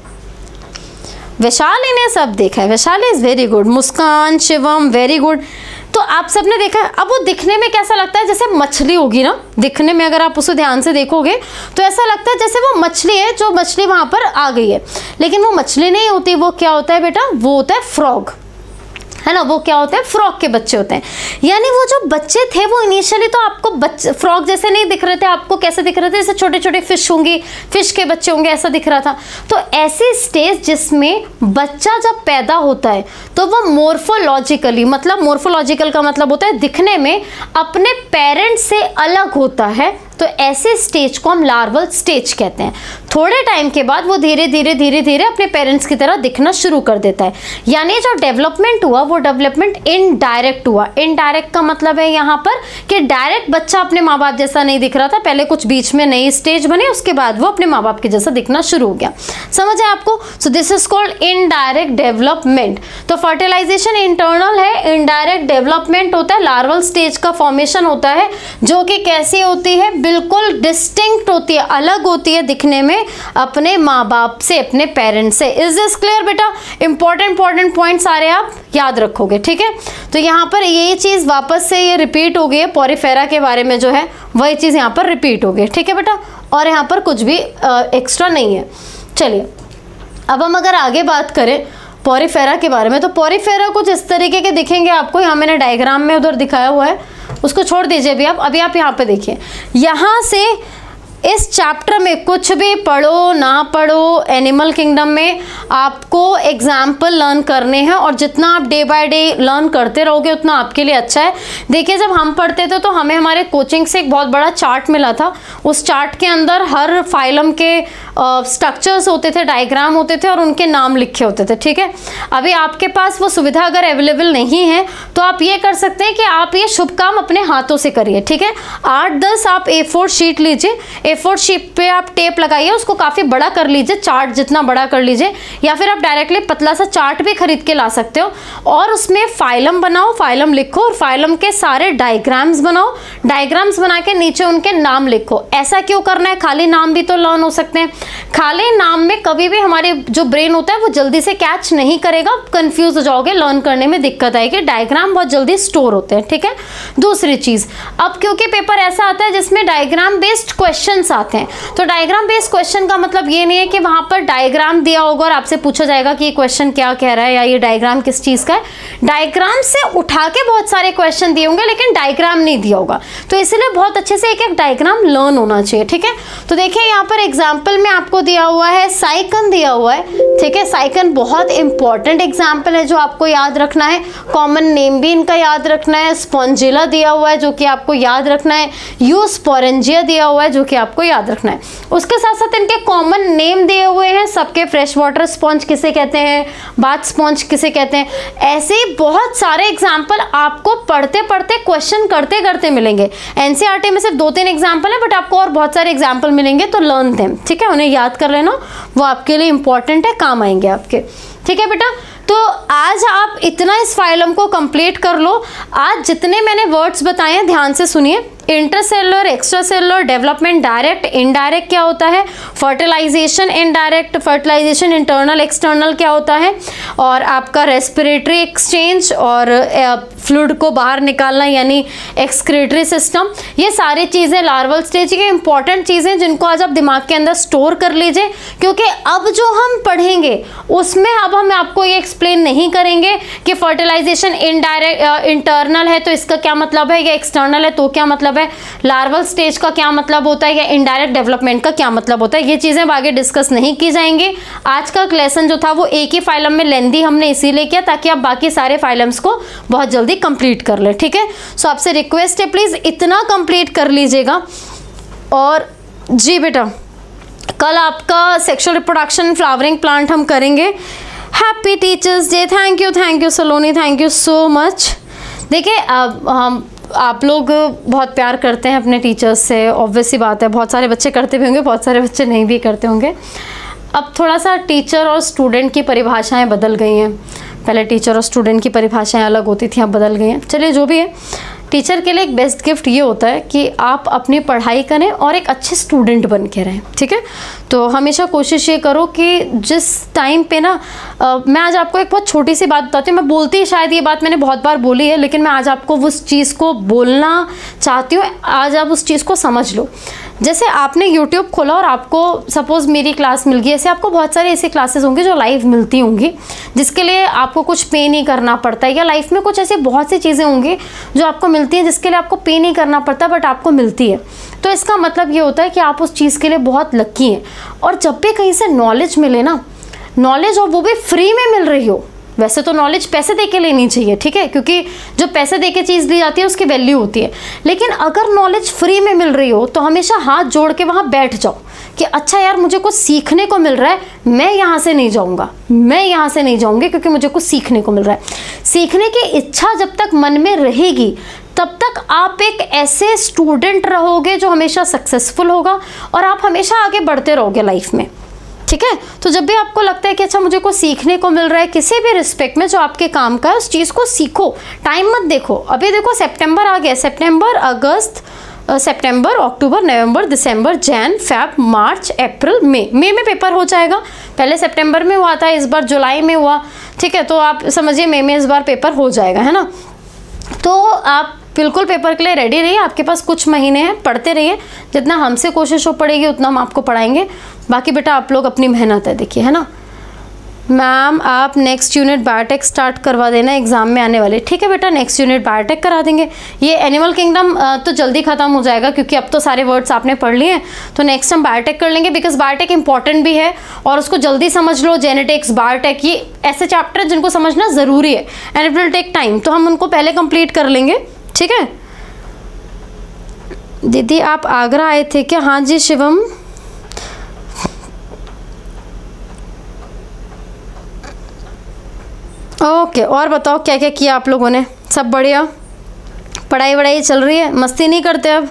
वैशाली ने सब देखा है, Vaishali is very good, Muskan, Shivam very good. तो आप सबने देखा है। अब वो दिखने में कैसा लगता है, जैसे मछली होगी ना, दिखने में अगर आप उसे ध्यान से देखोगे तो ऐसा लगता है जैसे वो मछली है, जो मछली वहाँ पर आ गई है, लेकिन वो मछली नहीं होती। वो क्या होता है बेटा, वो होता है फ्रॉग, है ना। वो क्या होता है, फ्रॉग के बच्चे होते हैं। यानी वो जो बच्चे थे वो इनिशियली तो आपको बच्चे फ्रॉग जैसे नहीं दिख रहे थे, आपको कैसे दिख रहे थे, जैसे छोटे छोटे फिश होंगे, फिश के बच्चे होंगे, ऐसा दिख रहा था। तो ऐसी स्टेज जिसमें बच्चा जब पैदा होता है तो वो मोर्फोलॉजिकली, मतलब मोर्फोलॉजिकल का मतलब होता है दिखने में अपने पेरेंट्स से अलग होता है, तो ऐसे स्टेज को हम लार्वल स्टेज कहते हैं। थोड़े टाइम के बाद वो धीरे धीरे धीरे धीरे अपने पेरेंट्स की तरह दिखना शुरू कर देता है। यानी जो डेवलपमेंट हुआ वो डेवलपमेंट इनडायरेक्ट हुआ। इनडायरेक्ट का मतलब है यहाँ पर कि डायरेक्ट बच्चा अपने माँ बाप जैसा नहीं दिख रहा था, पहले कुछ बीच में नई स्टेज बनी, उसके बाद वो अपने माँ बाप के जैसा दिखना शुरू हो गया। समझ है आपको? So this is called indirect development. तो फर्टिलाइजेशन इंटरनल है, इनडायरेक्ट डेवलपमेंट होता है, लार्वल स्टेज का फॉर्मेशन होता है, जो कि कैसी होती है, बिल्कुल डिस्टिंक्ट होती है, अलग होती है दिखने में अपने माँ बाप से, अपने पेरेंट्स से। इज दिस क्लियर बेटा? इंपॉर्टेंट इंपॉर्टेंट पॉइंट सारे आप याद रखोगे, ठीक है। तो यहाँ पर ये चीज़ वापस से ये रिपीट हो गई है, पॉरीफेरा के बारे में जो है वही चीज़ यहाँ पर रिपीट हो गई, ठीक है बेटा, और यहाँ पर कुछ भी एक्स्ट्रा नहीं है। चलिए अब हम अगर आगे बात करें पॉरीफेरा के बारे में, तो पॉरीफेरा कुछ इस तरीके के दिखेंगे आपको। यहाँ मैंने डायग्राम में उधर दिखाया हुआ है, उसको छोड़ दीजिए अभी आप अभी आप यहाँ पे देखिए। यहाँ से इस चैप्टर में कुछ भी पढ़ो ना पढ़ो, एनिमल किंगडम में आपको एग्जाम्पल लर्न करने हैं, और जितना आप डे बाय डे लर्न करते रहोगे उतना आपके लिए अच्छा है। देखिए जब हम पढ़ते थे तो हमें हमारे कोचिंग से एक बहुत बड़ा चार्ट मिला था, उस चार्ट के अंदर हर फाइलम के स्ट्रक्चर्स होते थे, डायग्राम होते थे और उनके नाम लिखे होते थे, ठीक है। अभी आपके पास वो सुविधा अगर अवेलेबल नहीं है तो आप ये कर सकते हैं कि आप ये शुभ काम अपने हाथों से करिए, ठीक है। आठ दस आप ए फोर शीट लीजिए, ए फोर शीट पे आप टेप लगाइए, उसको काफ़ी बड़ा कर लीजिए, चार्ट जितना बड़ा कर लीजिए, या फिर आप डायरेक्टली पतला सा चार्ट भी खरीद के ला सकते हो, और उसमें फाइलम बनाओ, फाइलम लिखो और फाइलम के सारे डायग्राम्स बनाओ, डायग्राम्स बना के नीचे उनके नाम लिखो। ऐसा क्यों करना है? खाली नाम भी तो लर्न हो सकते हैं। खाली नाम में कभी भी हमारे जो ब्रेन होता है वो जल्दी से कैच नहीं करेगा, कंफ्यूज हो जाओगे, लर्न करने में दिक्कत आएगी। डायग्राम बहुत जल्दी स्टोर होते हैं, ठीक है। दूसरी चीज, अब क्योंकि पेपर ऐसा आता है जिसमें डायग्राम बेस्ड क्वेश्चंस आते हैं, तो डायग्राम बेस्ड क्वेश्चन का मतलब ये नहीं है कि वहां पर डायग्राम दिया होगा और आपसे पूछा जाएगा कि ये क्वेश्चन क्या कह रहा है या ये डायग्राम किस चीज का है। डायग्राम से उठा के बहुत सारे क्वेश्चन दिए होंगे लेकिन डायग्राम नहीं दिया होगा, तो इसलिए बहुत अच्छे से एक एक डायग्राम लर्न होना चाहिए, ठीक है। तो देखिए यहाँ पर एग्जाम्पल में आपको दिया हुआ है, साइकन दिया हुआ है, ठीक है। साइकन बहुत इंपॉर्टेंट एग्जाम्पल है जो आपको याद रखना है, कॉमन नेम भी इनका याद रखना है। स्पॉन्जिला दिया हुआ है जो कि आपको याद रखना है, यूस्पोरेंजिया दिया हुआ है जो कि आपको याद रखना है। उसके साथ साथ इनके कॉमन नेम दिए हुए हैं सबके, फ्रेश वाटर स्पॉन्ज किसे कहते हैं, बाथ स्पॉन्ज किसे कहते हैं। ऐसे बहुत सारे एग्जाम्पल आपको पढ़ते पढ़ते क्वेश्चन करते करते मिलेंगे। एनसीईआरटी में सिर्फ दो तीन एग्जाम्पल है, बट आपको और बहुत सारे एग्जाम्पल मिलेंगे, तो लर्न देम, ठीक है, उन्हें याद कर लेना, वो आपके लिए इंपॉर्टेंट है, काम आएंगे आपके, ठीक है बेटा। तो आज आप इतना इस फाइलम को कंप्लीट कर लो। आज जितने मैंने वर्ड्स बताए हैं ध्यान से सुनिए। Intercellular, extracellular development, direct, indirect क्या होता है, fertilisation indirect, fertilisation internal external क्या होता है, और आपका रेस्पिरेटरी एक्सचेंज और फ्लूइड को बाहर निकालना यानी एक्सक्रीटरी सिस्टम, ये सारी चीज़ें लार्वल स्टेज की इंपॉर्टेंट चीज़ें जिनको आज आप दिमाग के अंदर स्टोर कर लीजिए, क्योंकि अब जो हम पढ़ेंगे उसमें अब हम आपको ये एक्सप्लेन नहीं करेंगे कि फर्टिलाइजेशन इनडायरेक्ट इंटरनल है तो इसका क्या मतलब है, या एक्सटर्नल है तो क्या मतलब है, लार्वल स्टेज का क्या मतलब होता है, या इनडायरेक्ट डेवलपमेंट का क्या मतलब होता है। ये चीज़ें आगे डिस्कस नहीं की जाएंगी। आज का लेसन जो था वो एक ही फाइलम में लेंदी हमने इसीलिए किया ताकि आप बाकी सारे फाइलम्स को बहुत जल्दी कंप्लीट कर ले, ठीक है। सो आपसे रिक्वेस्ट है प्लीज़ इतना कंप्लीट कर लीजिएगा। और जी बेटा कल आपका सेक्सुअल रिप्रोडक्शन फ्लावरिंग प्लांट हम करेंगे। Happy teachers day. Thank you thank you Saloni, thank you so much. देखिए अब हम आप लोग बहुत प्यार करते हैं अपने टीचर्स से, ऑब्वियस सी बात है, बहुत सारे बच्चे करते भी होंगे, बहुत सारे बच्चे नहीं भी करते होंगे। अब थोड़ा सा टीचर और स्टूडेंट की परिभाषाएं बदल गई हैं। पहले टीचर और स्टूडेंट की परिभाषाएं अलग होती थी, अब बदल गई हैं। चलिए जो भी है, टीचर के लिए एक बेस्ट गिफ्ट ये होता है कि आप अपनी पढ़ाई करें और एक अच्छे स्टूडेंट बन के रहें, ठीक है। तो हमेशा कोशिश ये करो कि जिस टाइम पे ना आ, मैं आज आपको एक बहुत छोटी सी बात बताती हूँ। मैं बोलती शायद ये बात मैंने बहुत बार बोली है, लेकिन मैं आज आपको उस चीज़ को बोलना चाहती हूँ, आज आप उस चीज़ को समझ लो। जैसे आपने यूट्यूब खोला और आपको सपोज़ मेरी क्लास मिल गई, ऐसे आपको बहुत सारे ऐसी क्लासेस होंगी जो लाइव मिलती होंगी जिसके लिए आपको कुछ पे नहीं करना पड़ता है, या लाइफ में कुछ ऐसी बहुत सी चीज़ें होंगी जो आपको मिलती हैं जिसके लिए आपको पे नहीं करना पड़ता बट आपको मिलती है। तो इसका मतलब ये होता है कि आप उस चीज़ के लिए बहुत लकी हैं। और जब भी कहीं से नॉलेज मिले ना, नॉलेज और वो भी फ्री में मिल रही हो, वैसे तो नॉलेज पैसे दे के लेनी चाहिए, ठीक है, क्योंकि जो पैसे दे के चीज़ ली जाती है उसकी वैल्यू होती है, लेकिन अगर नॉलेज फ्री में मिल रही हो तो हमेशा हाथ जोड़ के वहाँ बैठ जाओ, कि अच्छा यार मुझे कुछ सीखने को मिल रहा है, मैं यहाँ से नहीं जाऊँगा, मैं यहाँ से नहीं जाऊँगी क्योंकि मुझे कुछ सीखने को मिल रहा है। सीखने की इच्छा जब तक मन में रहेगी तब तक आप एक ऐसे स्टूडेंट रहोगे जो हमेशा सक्सेसफुल होगा और आप हमेशा आगे बढ़ते रहोगे लाइफ में, ठीक है। तो जब भी आपको लगता है कि अच्छा मुझे कुछ सीखने को मिल रहा है किसी भी रिस्पेक्ट में जो आपके काम का है, उस चीज़ को सीखो। टाइम मत देखो, अभी देखो सितंबर आ गया, सितंबर, अगस्त, सितंबर, अक्टूबर, नवंबर, दिसंबर, जैन, फेब, मार्च, अप्रैल, मई। मई में पेपर हो जाएगा, पहले सितंबर में हुआ था, इस बार जुलाई में हुआ, ठीक है। तो आप समझिए मई में इस बार पेपर हो जाएगा, है ना। तो आप बिल्कुल पेपर के लिए रेडी रहिए, आपके पास कुछ महीने हैं, पढ़ते रहिए, जितना हमसे कोशिश हो पड़ेगी उतना हम आपको पढ़ाएंगे। बाकी बेटा आप लोग अपनी मेहनत है देखिए, है ना। मैम आप नेक्स्ट यूनिट बायोटेक स्टार्ट करवा देना, एग्जाम में आने वाले, ठीक है बेटा, नेक्स्ट यूनिट बायोटेक करा देंगे। ये एनिमल किंगडम तो जल्दी खत्म हो जाएगा क्योंकि अब तो सारे वर्ड्स आपने पढ़ लिए हैं, तो नेक्स्ट हम बायोटेक कर लेंगे, बिकॉज बायोटेक इंपॉर्टेंट भी है और उसको जल्दी समझ लो। जेनेटिक्स, बायोटेक, ये ऐसे चैप्टर हैं जिनको समझना ज़रूरी है and it will take time, तो हम उनको पहले कंप्लीट कर लेंगे, ठीक है। दीदी आप आगरा आए थे क्या? हाँ जी शिवम। ओके, और बताओ क्या क्या किया आप लोगों ने? सब बढ़िया? पढ़ाई वढ़ाई चल रही है? मस्ती नहीं करते अब?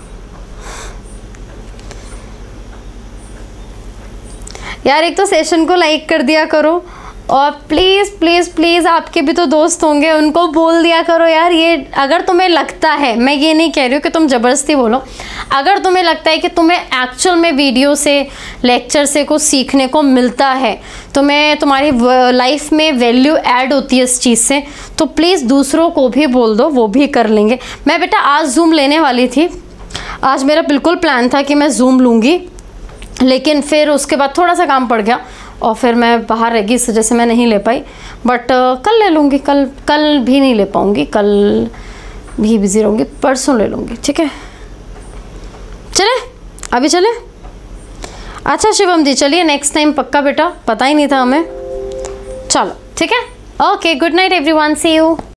यार एक तो सेशन को लाइक कर दिया करो और प्लीज़ प्लीज़ प्लीज़ आपके भी तो दोस्त होंगे, उनको बोल दिया करो यार। ये अगर तुम्हें लगता है, मैं ये नहीं कह रही हूँ कि तुम ज़बरदस्ती बोलो, अगर तुम्हें लगता है कि तुम्हें एक्चुअल में वीडियो से, लेक्चर से कुछ सीखने को मिलता है, तुम्हें तुम्हारी लाइफ में वैल्यू ऐड होती है इस चीज़ से, तो प्लीज़ दूसरों को भी बोल दो, वो भी कर लेंगे। मैं बेटा आज जूम लेने वाली थी, आज मेरा बिल्कुल प्लान था कि मैं जूम लूँगी, लेकिन फिर उसके बाद थोड़ा सा काम पड़ गया और फिर मैं बाहर रह गई, इस वजह से मैं नहीं ले पाई। बट uh, कल ले लूँगी, कल कल भी नहीं ले पाऊँगी, कल भी बिज़ी रहूँगी, परसों ले लूँगी, ठीक है। चले अभी चले? अच्छा शिवम जी चलिए, नेक्स्ट टाइम पक्का बेटा, पता ही नहीं था हमें। चलो ठीक है, okay, good night everyone, see you.